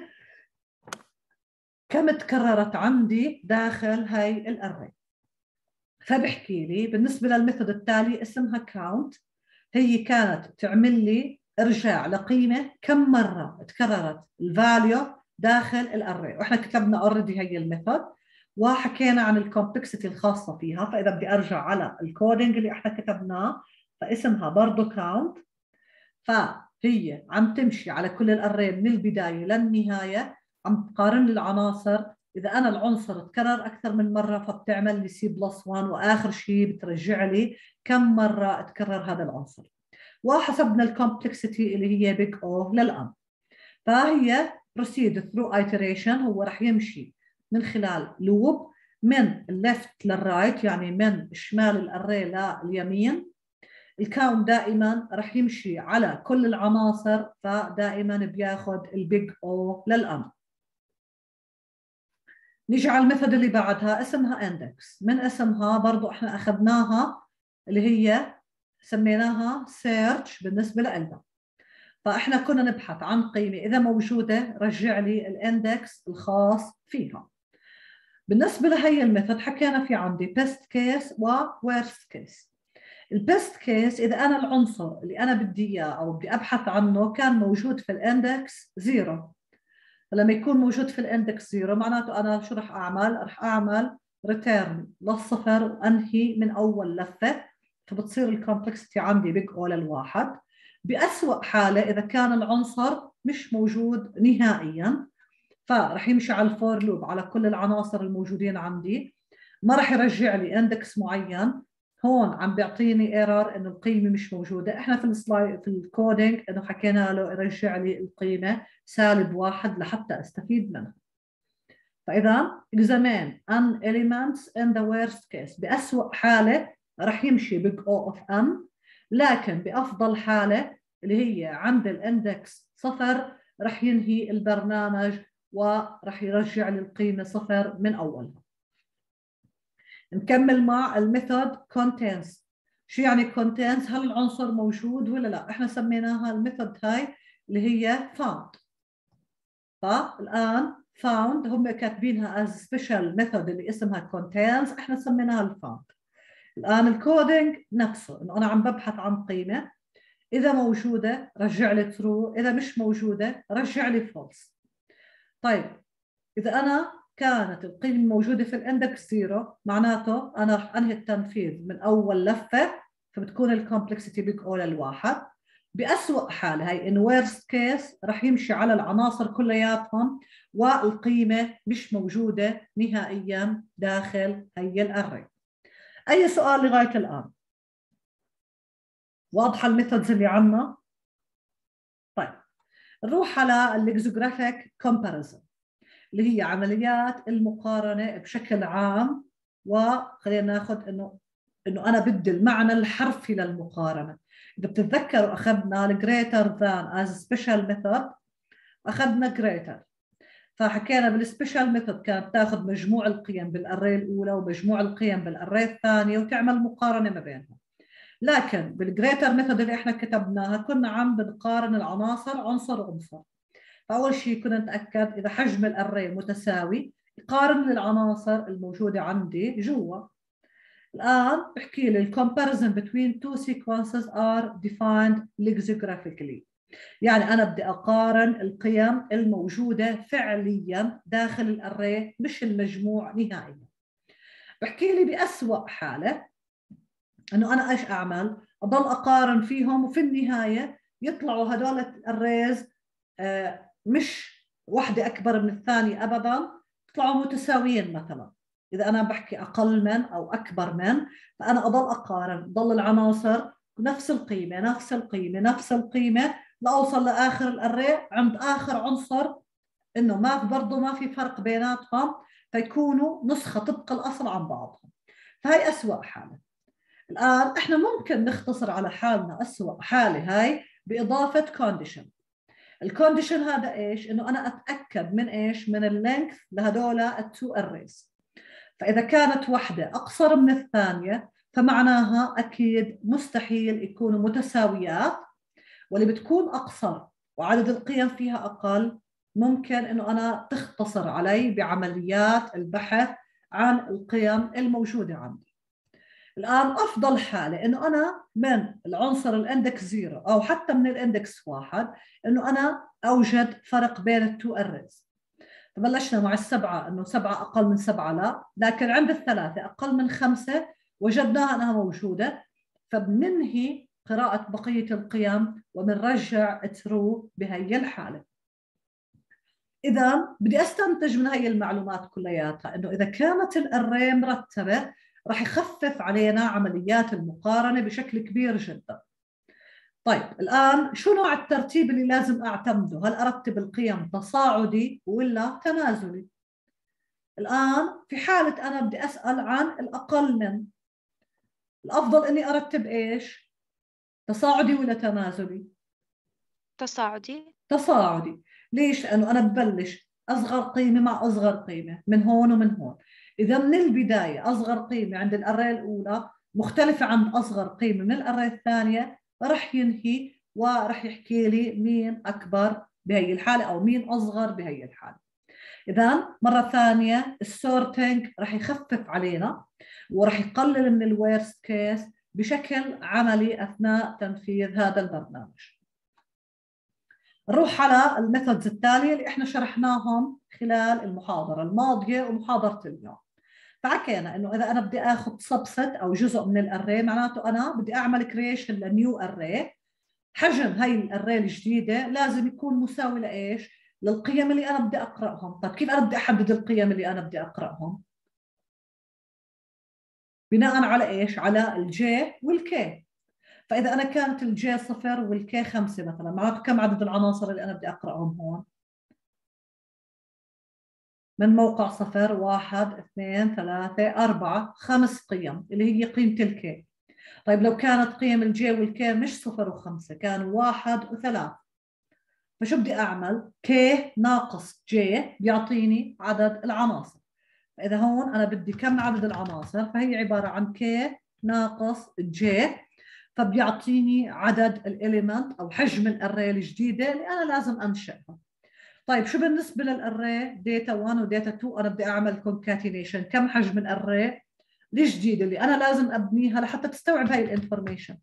Speaker 1: كم تكررت عندي داخل هاي الاري، فبحكي لي بالنسبه للميثود التالي اسمها count، هي كانت تعمل لي ارجاع لقيمه كم مره تكررت الفاليو داخل الاري، واحنا كتبنا اوريدي هي الميثود وحكينا عن الكومبلكسيتي الخاصه فيها. فاذا بدي ارجع على الكودينج اللي احنا كتبناه فاسمها برضه count، فهي عم تمشي على كل الاري من البدايه للنهايه، عم تقارن لي العناصر. اذا انا العنصر تكرر اكثر من مره فبتعمل لي C+1، واخر شيء بترجع لي كم مره تكرر هذا العنصر، وحسبنا الكومبلكسيتي اللي هي بيج او للان. فهي proceed through iteration، هو رح يمشي من خلال لوب من الليفت للرايت، يعني من شمال الاري لليمين. الكاونت دائما رح يمشي على كل العناصر، فدائما بياخذ البيج او للان. نيجي على الميثود اللي بعدها اسمها index. من اسمها برضو احنا اخذناها اللي هي سميناها search بالنسبه لنا. فاحنا كنا نبحث عن قيمه اذا موجوده رجع لي الاندكس الخاص فيها. بالنسبه لهي الميثود حكينا في عندي best case و worst case. البيست كيس اذا انا العنصر اللي انا بدي اياه او بدي ابحث عنه كان موجود في الاندكس 0، فلما يكون موجود في الاندكس 0 معناته انا شو رح اعمل؟ رح اعمل ريتيرن للصفر وانهي من اول لفه، فبتصير الكومبلكسيتي عندي بيج او للواحد. بأسوأ حاله اذا كان العنصر مش موجود نهائيا فرح يمشي على الفور لوب على كل العناصر الموجودين عندي، ما رح يرجع لي اندكس معين. هون عم بيعطيني ايرور انه القيمه مش موجوده. احنا في السلايد في الكودينج انه حكينا له يرجع لي القيمه -1 لحتى استفيد منها. فاذا examine an elements in the worst case، بأسوأ حاله رح يمشي big O of m، لكن بافضل حاله اللي هي عند الاندكس 0 رح ينهي البرنامج ورح يرجع لي القيمه 0 من اولها. نكمل مع الميثود contains. شو يعني contains؟ هل العنصر موجود ولا لا؟ احنا سميناها الميثود هاي اللي هي found. فالآن found هم كاتبينها as special method اللي اسمها contains، احنا سميناها الفاوند. الآن الكودينج نفسه انه انا عم ببحث عن قيمة، اذا موجودة رجع لي true، اذا مش موجودة رجع لي false. طيب اذا انا كانت القيمة موجودة في الاندكس 0 معناته أنا رح أنهي التنفيذ من أول لفة، فبتكون الكومبلكسيتي بيج أو للواحد. بأسوأ حالة هي in worst case رح يمشي على العناصر كلياتهم والقيمة مش موجودة نهائيا داخل هي الأري. أي سؤال لغاية الآن؟ واضحة الميثودز اللي عنا؟ طيب نروح على الليكزوغرافيك كومباريزن اللي هي عمليات المقارنة بشكل عام، وخلينا ناخذ انه انا بدي المعنى الحرفي للمقارنة. اذا بتتذكروا اخذنا الجريتر ذان از سبيشال ميثود، اخذنا جريتر، فحكينا بالسبيشال ميثود كانت تاخذ مجموع القيم بالاري الاولى ومجموع القيم بالاري الثانية وتعمل مقارنة ما بينهم. لكن بالجريتر ميثود اللي احنا كتبناها كنا عم بنقارن العناصر عنصر عنصر. فأول شيء كنا نتأكد إذا حجم الأري متساوي، قارن العناصر الموجودة عندي جوا. الآن بحكي لي comparison between two sequences are defined lexicographically، يعني أنا بدي أقارن القيم الموجودة فعليا داخل الأري مش المجموع نهائيا. بحكي لي بأسوأ حالة إنه أنا إيش أعمل؟ أضل أقارن فيهم وفي النهاية يطلعوا هدول الأريز مش واحدة أكبر من الثانية أبداً، يطلعوا متساويين. مثلاً إذا أنا بحكي أقل من أو أكبر من، فأنا أضل أقارن، ضل العناصر نفس القيمة نفس القيمة نفس القيمة لأوصل لآخر الأري عند آخر عنصر إنه ما برضو ما في فرق بيناتهم، فيكونوا نسخة طبق الأصل عن بعضهم. فهي أسوأ حالة. الآن إحنا ممكن نختصر على حالنا أسوأ حالة هاي بإضافة condition. الكونديشن هذا ايش؟ انه انا اتاكد من ايش؟ من اللينث لهدول التو اريز. فاذا كانت واحده اقصر من الثانيه فمعناها أكيد مستحيل يكونوا متساويات، واللي بتكون أقصر وعدد القيم فيها أقل ممكن إنه أنا تختصر علي بعمليات البحث عن القيم الموجودة عندي. الآن أفضل حالة إنه أنا من العنصر الاندكس 0 أو حتى من الاندكس 1 إنه أنا أوجد فرق بين التو أريز. فبلشنا مع السبعة إنه 7 أقل من 7 لا، لكن عند الثلاثة أقل من 5 وجدناها أنها موجودة، فبننهي قراءة بقية القيم وبنرجع ترو بهي الحالة. إذا بدي أستنتج من هي المعلومات كلياتها إنه إذا كانت الأري مرتبة رح يخفف علينا عمليات المقارنة بشكل كبير جدا. طيب الآن شو نوع الترتيب اللي لازم أعتمده؟ هل أرتب القيم تصاعدي ولا تنازلي؟ الآن في حالة أنا بدي أسأل عن الأقل من، الأفضل إني أرتب إيش؟ تصاعدي ولا تنازلي؟
Speaker 5: تصاعدي.
Speaker 1: تصاعدي. ليش؟ لأنه أنا ببلش أصغر قيمة مع أصغر قيمة من هون ومن هون. إذا من البداية أصغر قيمة عند الأري الأولى مختلفة عن أصغر قيمة من الأري الثانية، رح ينهي ورح يحكي لي مين أكبر بهي الحالة أو مين أصغر بهي الحالة. إذا مرة ثانية السورتينج رح يخفف علينا ورح يقلل من الورست كيس بشكل عملي أثناء تنفيذ هذا البرنامج. نروح على الميثودز التالية اللي احنا شرحناهم خلال المحاضرة الماضية ومحاضرة اليوم. فحكينا انه اذا انا بدي اخذ سبست او جزء من الاري معناته انا بدي اعمل كرييشن لنيو اري. حجم هاي الاري الجديدة لازم يكون مساوي لايش؟ للقيم اللي انا بدي اقراهم. طيب كيف انا بدي احدد القيم اللي انا بدي اقراهم؟ بناء على ايش؟ على الجي والكي. فإذا أنا كانت الجي 0 والكي 5 مثلا، معناته كم عدد العناصر اللي أنا بدي أقرأهم هون؟ من موقع 0 1 2 3 4 5 قيم اللي هي قيمة الكي. طيب لو كانت قيم الجي والكي مش 0 و5 كانوا 1 و3، فشو بدي أعمل؟ كي ناقص جي بيعطيني عدد العناصر. فإذا هون أنا بدي كم عدد العناصر، فهي عبارة عن كي ناقص جي، فبيعطيني عدد الاليمنت او حجم الاري الجديده اللي انا لازم انشئها. طيب شو بالنسبه للاري داتا 1 وداتا 2؟ انا بدي اعمل كونكاتينيشن، كم حجم الاري الجديده اللي انا لازم ابنيها لحتى تستوعب هاي الانفورميشن؟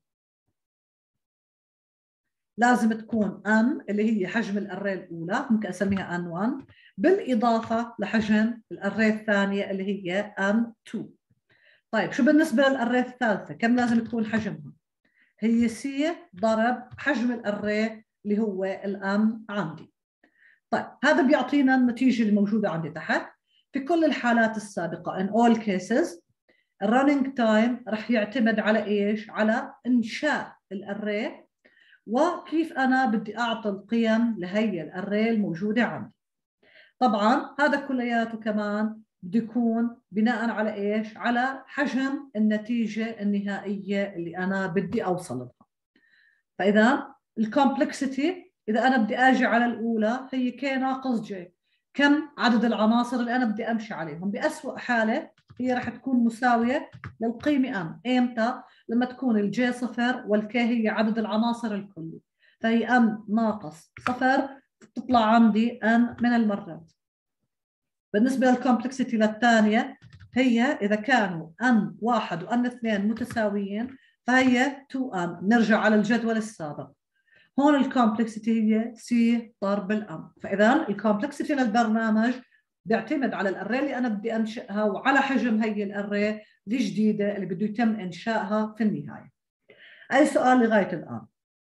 Speaker 1: لازم تكون ان اللي هي حجم الاري الاولى، ممكن اسميها ان 1 بالاضافه لحجم الاري الثانيه اللي هي ان 2. طيب شو بالنسبه للاري الثالثه؟ كم لازم تكون حجمها؟ هي سي ضرب حجم الاري اللي هو الام عندي. طيب هذا بيعطينا النتيجة الموجودة عندي تحت. في كل الحالات السابقة in all cases الرننج تايم رح يعتمد على ايش؟ على انشاء الاري وكيف انا بدي اعطي القيم لهي الاري الموجودة عندي. طبعا هذا كلياته كمان بده يكون بناء على ايش؟ على حجم النتيجة النهائية اللي انا بدي اوصل لها. فإذا الكومبلكسيتي إذا أنا بدي أجي على الأولى هي كي ناقص جي، كم عدد العناصر اللي أنا بدي أمشي عليهم؟ بأسوأ حالة هي رح تكون مساوية للقيمة أم. إمتى؟ لما تكون الجي 0 والكي هي عدد العناصر الكلي، فهي أم ناقص 0 تطلع عندي أن من المرات. بالنسبة للكومبلكسيتي للثانية هي إذا كانوا أن 1 وأن 2 متساويين فهي 2 ان. نرجع على الجدول السابق، هون الكومبلكسيتي هي سي ضرب الام. فاذا الكومبلكسيتي للبرنامج بيعتمد على الاري اللي انا بدي انشئها وعلى حجم هي الاري الجديده اللي بده يتم انشائها في النهايه. اي سؤال لغايه الان؟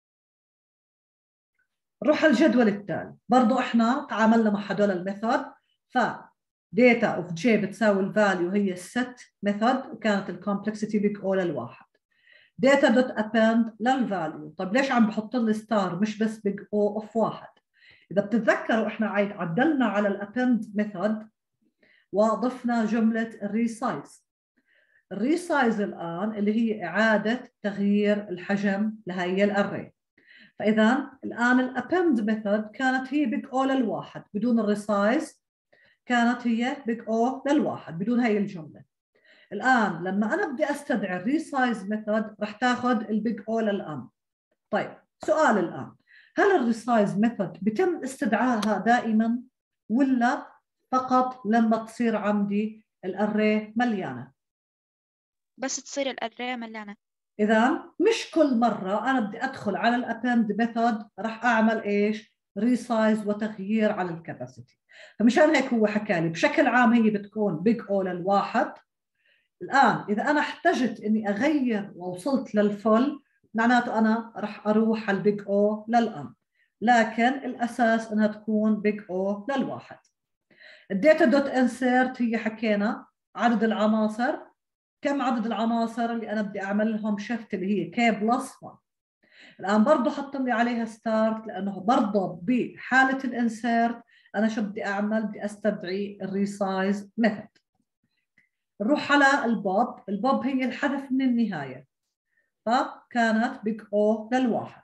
Speaker 1: نروح على الجدول التالي. برضه احنا تعاملنا مع هدول الميثود. ف data of j بتساوي الفاليو هي الست ميثود وكانت الكومبلكسيتي بيج او للواحد. data دوت append للفاليو. طيب ليش عم بحط لي ستار مش بس بيج او اوف 1؟ اذا بتتذكروا احنا عدلنا على الابند ميثود وضفنا جمله الريسايز. الريسايز الان اللي هي اعاده تغيير الحجم لهي الاري. فاذا الان الابند ميثود كانت هي بيج او للواحد بدون الريسايز، كانت هي بيج او للواحد بدون هي الجمله. الآن لما أنا بدي أستدعي الريسايز ميثود رح تاخذ البيج او للآن. طيب سؤال الآن، هل الريسايز ميثود بيتم استدعائها دائما ولا فقط لما تصير عندي الأري مليانة؟
Speaker 5: بس تصير الأري مليانة.
Speaker 1: إذا مش كل مرة أنا بدي أدخل على الأبند ميثود رح أعمل إيش؟ ريسايز وتغيير على الكاباسيتي. فمشان هيك هو حكى لي بشكل عام هي بتكون بيج او للواحد. الآن إذا أنا احتجت إني أغير ووصلت للفل معناته أنا رح أروح على البيج او للأن، لكن الأساس إنها تكون بيج او للواحد. الداتا دوت انسيرت هي حكينا عدد العناصر، كم عدد العناصر اللي أنا بدي أعمل لهم شيفت اللي هي كي بلس 1. الآن برضه حط لي عليها ستارت لأنه برضه بحالة الانسيرت أنا شو بدي أعمل؟ بدي أستدعي الريسايز ميثود. نروح على البوب. البوب هي الحذف من النهاية، فكانت بيج او للواحد.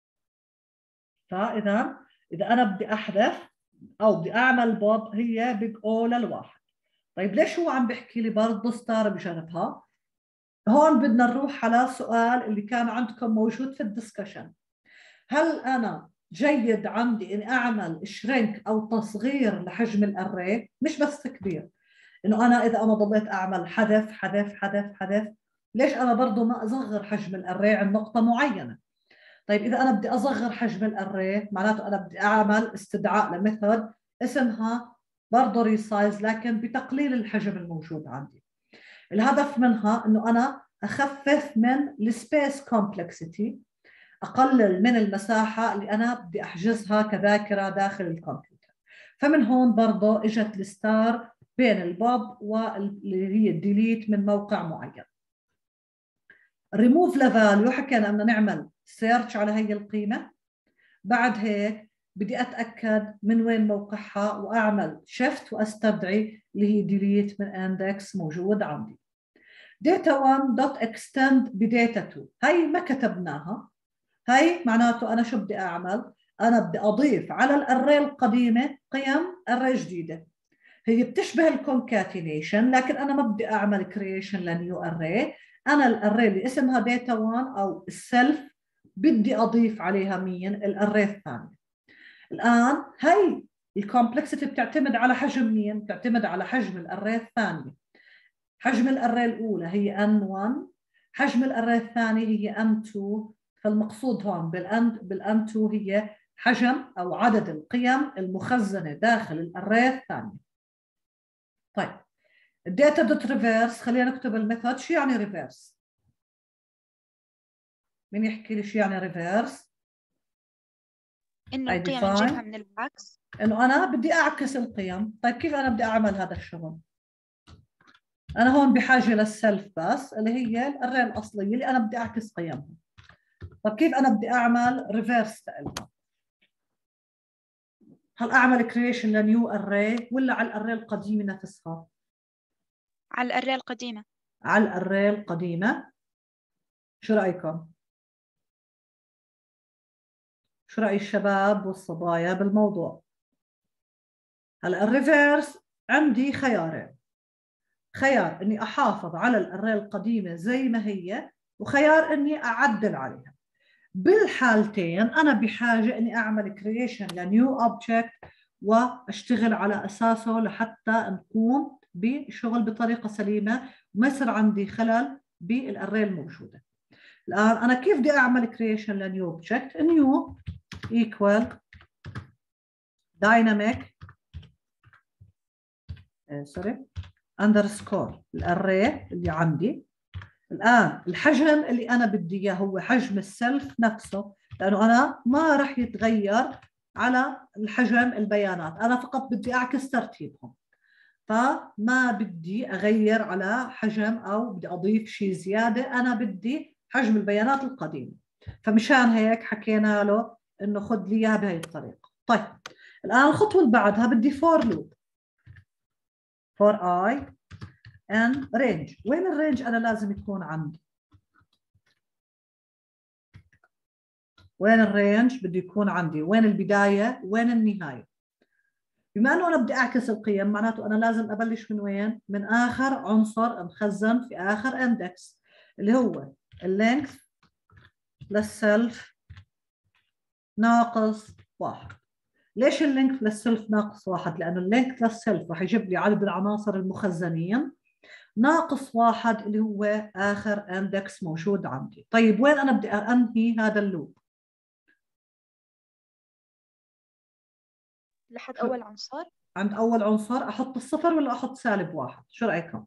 Speaker 1: فإذا إذا أنا بدي أحذف أو بدي أعمل بوب هي بيج او للواحد. طيب ليش هو عم بيحكي لي برضه ستار بجنبها؟ هون بدنا نروح على سؤال اللي كان عندكم موجود في الدسكشن. هل أنا جيد عندي إني أعمل شرينك أو تصغير لحجم الأري؟ مش بس تكبير، إنه أنا إذا أنا ضليت أعمل حذف حذف حذف حذف، ليش أنا برضو ما أصغر حجم الأري عند نقطة معينة؟ طيب إذا أنا بدي أصغر حجم الأري معناته أنا بدي أعمل استدعاء لميثود اسمها برضو ريسايز لكن بتقليل الحجم الموجود عندي. الهدف منها إنه أنا أخفف من السبيس كومبلكسيتي، أقلل من المساحة اللي أنا بدي أحجزها كذاكرة داخل الكمبيوتر. فمن هون برضو إجت الستار بين البوب واللي هي الديليت من موقع معين. ريموف لفاليو حكينا أنه نعمل سيرش على هي القيمة، بعد هيك بدي أتأكد من وين موقعها وأعمل شيفت وأستدعي اللي هي ديليت من اندكس موجود عندي. data1.extend بداتا 2 هي ما كتبناها، هي معناته أنا شو بدي أعمل؟ أنا بدي أضيف على الأري القديمة قيم أري جديدة. هي بتشبه الكونكاتينيشن لكن أنا ما بدي أعمل كرييشن لنيو أري. أنا الأري اللي اسمها داتا 1 أو السلف بدي أضيف عليها مين؟ الأري الثاني. الآن هي الكومبلكسيتي بتعتمد على حجم مين؟ بتعتمد على حجم الأري الثانية. حجم الأري الأولى هي N1، حجم الأري الثاني هي N2. فالمقصود هون بالN2 هي حجم أو عدد القيم المخزنة داخل الأري الثانية. طيب الداتا دوت ريفيرس، خلينا نكتب الميثود. شو يعني ريفيرس؟ مين يحكي لي شو يعني ريفيرس؟
Speaker 5: إنه القيم نجيبها من العكس.
Speaker 1: إنه أنا بدي أعكس القيم. طيب كيف أنا بدي أعمل هذا الشغل؟ أنا هون بحاجة للسلف بس اللي هي الأري الأصلية اللي أنا بدي أعكس قيمها. طيب كيف أنا بدي أعمل ريفيرس لها؟ هل أعمل كرييشن لنيو أري ولا على الأري القديمة نفسها؟
Speaker 5: على الأري القديمة.
Speaker 1: على الأري القديمة. شو رأيكم؟ شو رأي الشباب والصبايا بالموضوع؟ هلا الريفيرس عندي خيارين، خيار إني أحافظ على الأري القديمة زي ما هي، وخيار إني أعدل عليها. بالحالتين أنا بحاجة إني أعمل كرييشن لنيو أوبجكت وأشتغل على أساسه لحتى نقوم بشغل بطريقة سليمة وما يصير عندي خلل بالأري الموجودة. الآن أنا كيف بدي أعمل كرييشن لنيو أوبجكت؟ نيو equal dynamic underscore الأري اللي عندي. الآن الحجم اللي أنا بدي إياه هو حجم السلف نفسه، لأنه أنا ما رح يتغير على الحجم البيانات، أنا فقط بدي أعكس ترتيبهم، فما بدي أغير على حجم أو بدي أضيف شيء زيادة، أنا بدي حجم البيانات القديمة. فمشان هيك حكينا له إنه خذ لي إياها بهي الطريقة. طيب الآن الخطوة اللي بعدها بدي for loop for I and range. وين الرينج أنا لازم يكون عندي؟ وين الرينج بده يكون عندي؟ وين البداية؟ وين النهاية؟ بما انه انا بدي اعكس القيم معناته انا لازم ابلش من وين؟ من اخر عنصر مخزن في اخر اندكس اللي هو اللينث للسلف ناقص 1. ليش اللينث للسلف ناقص 1؟ لانه اللينث للسلف راح يجيب لي عدد العناصر المخزنين ناقص 1 اللي هو اخر اندكس موجود عندي. طيب وين انا بدي انهي هذا اللوب؟
Speaker 5: لحد أول عنصر.
Speaker 1: عند أول عنصر أحط الصفر ولا أحط -1؟ شو رأيكم؟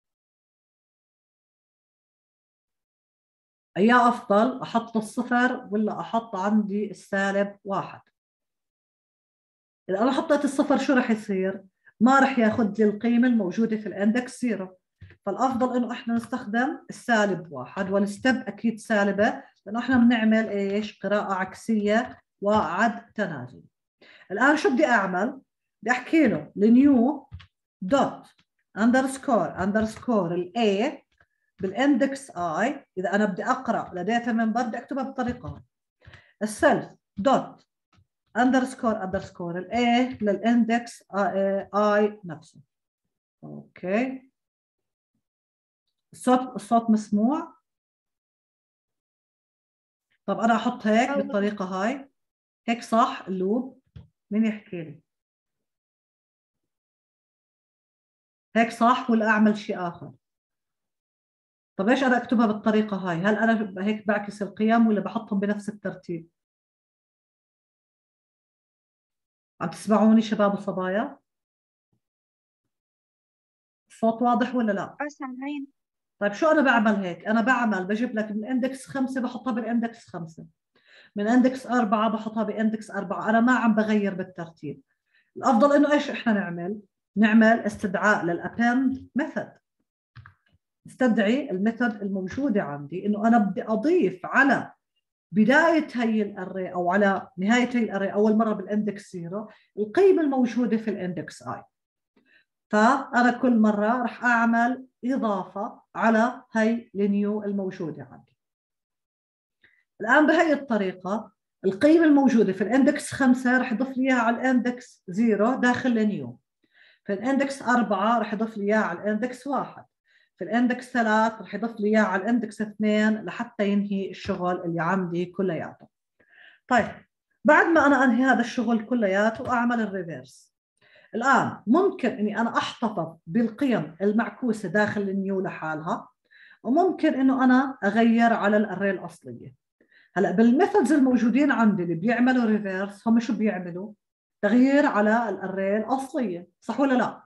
Speaker 1: أي أفضل أحط الصفر ولا أحط عندي -1؟ إذا أنا حطيت الصفر شو رح يصير؟ ما رح ياخذ لي القيمة الموجودة في الاندكس 0. فالأفضل إنه إحنا نستخدم -1 والستب أكيد سالبة لأنه إحنا بنعمل إيش؟ قراءة عكسية وعد تنازلي. الآن شو بدي أعمل؟ بدي أحكي له لنيو دوت أندرسكور الA بالاندكس I. إذا أنا بدي أقرأ لداتا ممبر بدي أكتبها بالطريقة هاي. السلف دوت أندرسكور الA للاندكس I نفسه. أوكي. الصوت مسموع؟ طب أنا أحط هيك بالطريقة هاي، هيك صح اللوب؟ مين يحكي لي؟ هيك صح ولا أعمل شيء آخر؟ طب ليش أنا أكتبها بالطريقة هاي؟ هل أنا هيك بعكس القيم ولا بحطهم بنفس الترتيب؟ عم تسمعوني شباب وصبايا؟ الصوت واضح ولا لا؟
Speaker 5: سامعين.
Speaker 1: طيب شو أنا بعمل هيك؟ أنا بعمل بجيب لك من اندكس 5 بحطها بالاندكس 5، من اندكس 4 بحطها باندكس 4، أنا ما عم بغير بالترتيب. الأفضل إنه إيش إحنا نعمل استدعاء للأبند ميثود. استدعي الميثود الموجودة عندي إنه أنا بدي أضيف على بداية هي الأري أو على نهاية هي الأري أول مرة بالاندكس 0 القيمة الموجودة في الاندكس I. فأنا كل مرة رح أعمل إضافة على هي النيو الموجودة عندي. الآن بهي الطريقة القيمة الموجودة في الاندكس 5 رح يضيف لي إياها على الاندكس 0 داخل النيو. في الاندكس 4 رح يضيف لي إياها على الاندكس 1. في الاندكس 3 رح يضيف لي إياه على الاندكس 2 لحتى ينهي الشغل اللي عندي كلياته. طيب بعد ما أنا أنهي هذا الشغل كلياته وأعمل الريفيرس، الآن ممكن إني أنا أحتفظ بالقيم المعكوسة داخل النيو لحالها، وممكن إنه أنا أغير على الأري الأصلية. هلأ بالميثودز الموجودين عندي اللي بيعملوا ريفيرس هم شو بيعملوا؟ تغيير على الأري الأصلية، صح ولا لا؟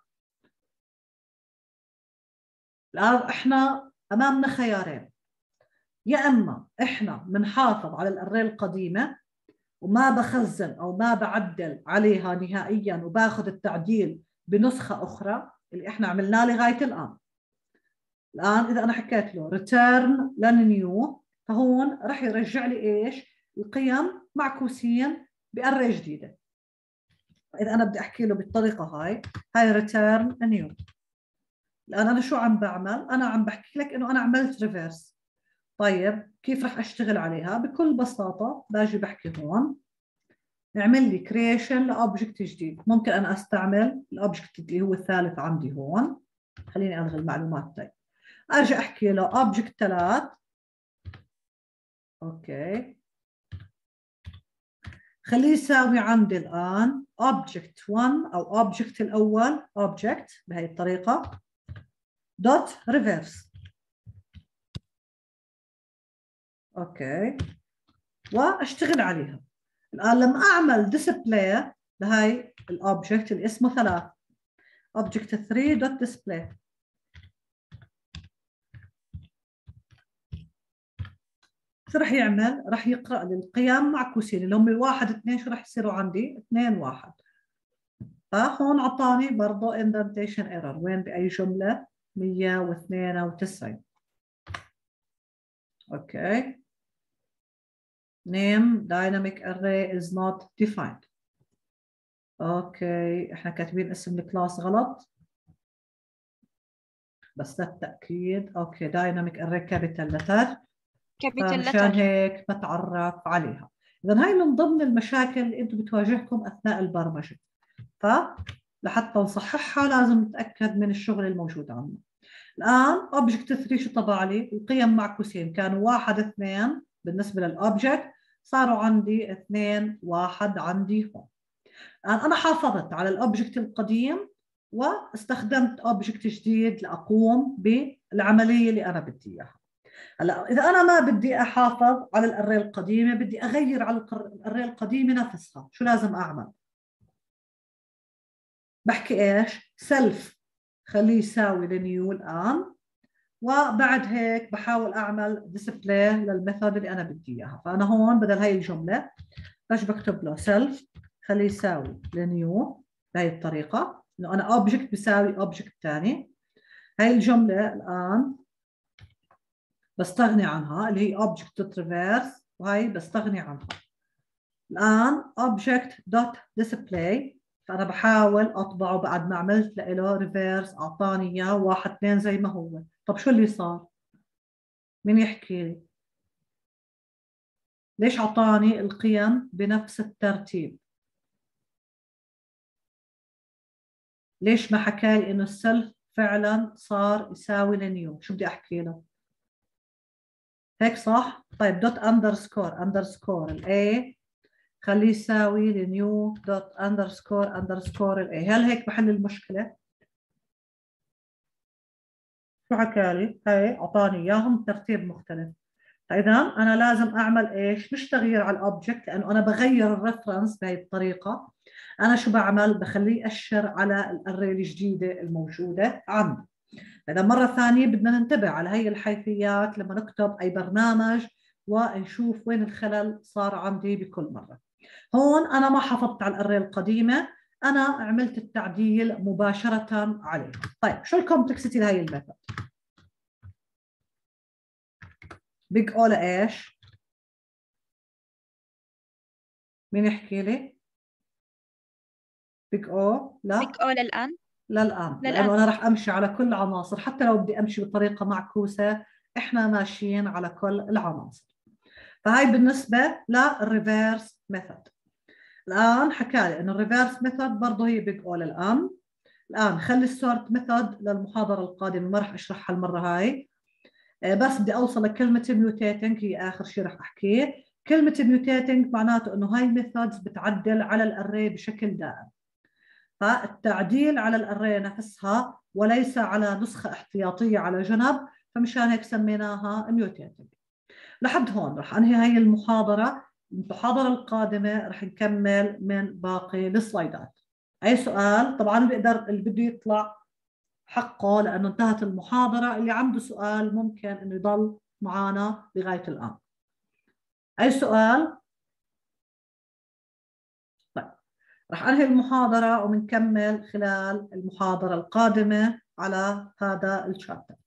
Speaker 1: الآن إحنا أمامنا خيارين، يا إما إحنا بنحافظ على الأري القديمة وما بخزن أو ما بعدل عليها نهائياً وباخذ التعديل بنسخة أخرى اللي إحنا عملناه لغاية الآن. الآن إذا أنا حكيت له return للنيو فهون رح يرجع لي إيش؟ القيم معكوسين بأري جديدة. إذا أنا بدي أحكي له بالطريقة هاي return new. الآن أنا شو عم بعمل؟ أنا عم بحكي لك إنه أنا عملت ريفيرس. طيب كيف رح أشتغل عليها؟ بكل بساطة باجي بحكي هون نعمل لي كرييشن لأوبجكت جديد. ممكن أنا أستعمل الأوبجكت اللي هو الثالث عندي هون. خليني ألغي المعلومات تاعي. أرجع أحكي له أوبجكت 3. أوكي. خليه يساوي عندي الآن أوبجكت 1 أو أوبجكت الأول أوبجكت بهي الطريقة دوت ريفيرس. اوكي واشتغل عليها. الان لما اعمل ديسبلاي لهي الاوبجكت اللي اسمه 3 اوبجكت 3 دوت ديسبلاي، شو رح يعمل؟ رح يقرا لي القيم معكوسين اللي هم 1 2. شو رح يصيروا عندي؟ 2 1. فهون اعطاني برضه اندنتيشن ايرور. وين باي جمله؟ 192. اوكي. name dynamic array is not defined. اوكي احنا كاتبين اسم الكلاس غلط بس للتأكيد. اوكي dynamic array capital letter عشان هيك بتعرف عليها. اذا هاي من ضمن المشاكل اللي انتم بتواجهكم اثناء البرمجة. فلحتى نصححها لازم نتأكد من الشغل الموجود عندنا. الآن أوبجكت 3 شو طبع لي؟ القيم معكوسين، كانوا 1 2 بالنسبة للأوبجكت، صاروا عندي 2 1 عندي هون. الآن أنا حافظت على الأوبجكت القديم واستخدمت أوبجكت جديد لأقوم بالعملية اللي أنا بدي إياها. هلا إذا أنا ما بدي أحافظ على الأري القديمة، بدي أغير على الأري القديمة نفسها، شو لازم أعمل؟ بحكي إيش؟ سلف خليه يساوي لنيو الآن، وبعد هيك بحاول أعمل ديسبلاي للميثود اللي أنا بدي إياها. فأنا هون بدل هاي الجملة باش بكتب له سلف خليه يساوي لنيو بهي الطريقة، إنه أنا أوبجكت بيساوي أوبجكت ثاني. هاي الجملة الآن بستغني عنها اللي هي object reverse، وهي بستغني عنها. الآن object.display فأنا بحاول أطبعه بعد ما عملت له reverse، أعطاني إياه 1 2 زي ما هو. طب شو اللي صار؟ مين يحكي لي؟ ليش أعطاني القيم بنفس الترتيب؟ ليش ما حكى لي إنه السلف فعلا صار يساوي لنيو؟ شو بدي أحكي له؟ هيك صح؟ طيب دوت أندرسكور الA خليه يساوي لنيو دوت أندرسكور الA. هل هيك بحل المشكلة؟ شو حكى لي؟ هي أعطاني إياهم ترتيب مختلف. فإذا أنا لازم أعمل إيش؟ مش تغيير على الأوبجكت، لأنه أنا بغير الريفرنس بهي الطريقة. أنا شو بعمل؟ بخليه يأشر على الأري الجديدة الموجودة عندي. إذا مرة ثانية بدنا ننتبه على هي الحيثيات لما نكتب أي برنامج ونشوف وين الخلل صار عندي بكل مرة. هون أنا ما حافظت على الأري القديمة، أنا عملت التعديل مباشرة عليها. طيب شو الكومبلكسيتي لهي الميثود؟ بيج أو لإيش؟ مين يحكي لي؟ بيج أو لا؟
Speaker 5: بيج أو للآن؟
Speaker 1: للآن، لأنه أنا رح أمشي على كل العناصر، حتى لو بدي أمشي بطريقة معكوسة إحنا ماشيين على كل العناصر. فهاي بالنسبة للريفيرس ميثود. الآن حكى لي إنه الريفيرس ميثود برضه هي بيج أول الآن خلي السورت ميثود للمحاضرة القادمة، ما رح أشرحها المرة هاي. بس بدي أوصل لكلمة ميوتيتنج، هي آخر شيء رح أحكيه. كلمة ميوتيتنج معناته إنه هاي ميثودز بتعدل على الأري بشكل دائم. فالتعديل على الأري نفسها وليس على نسخة احتياطية على جنب، فمشان هيك سميناها ميوتيتنج. لحد هون رح أنهي هاي المحاضرة القادمة رح نكمل من باقي السلايدات. أي سؤال؟ طبعا اللي بده يطلع حقه، لأنه انتهت المحاضرة. اللي عنده سؤال ممكن إنه يضل معنا لغاية الآن. أي سؤال؟ طيب رح أنهي المحاضرة وبنكمل خلال المحاضرة القادمة على هذا الشابتر.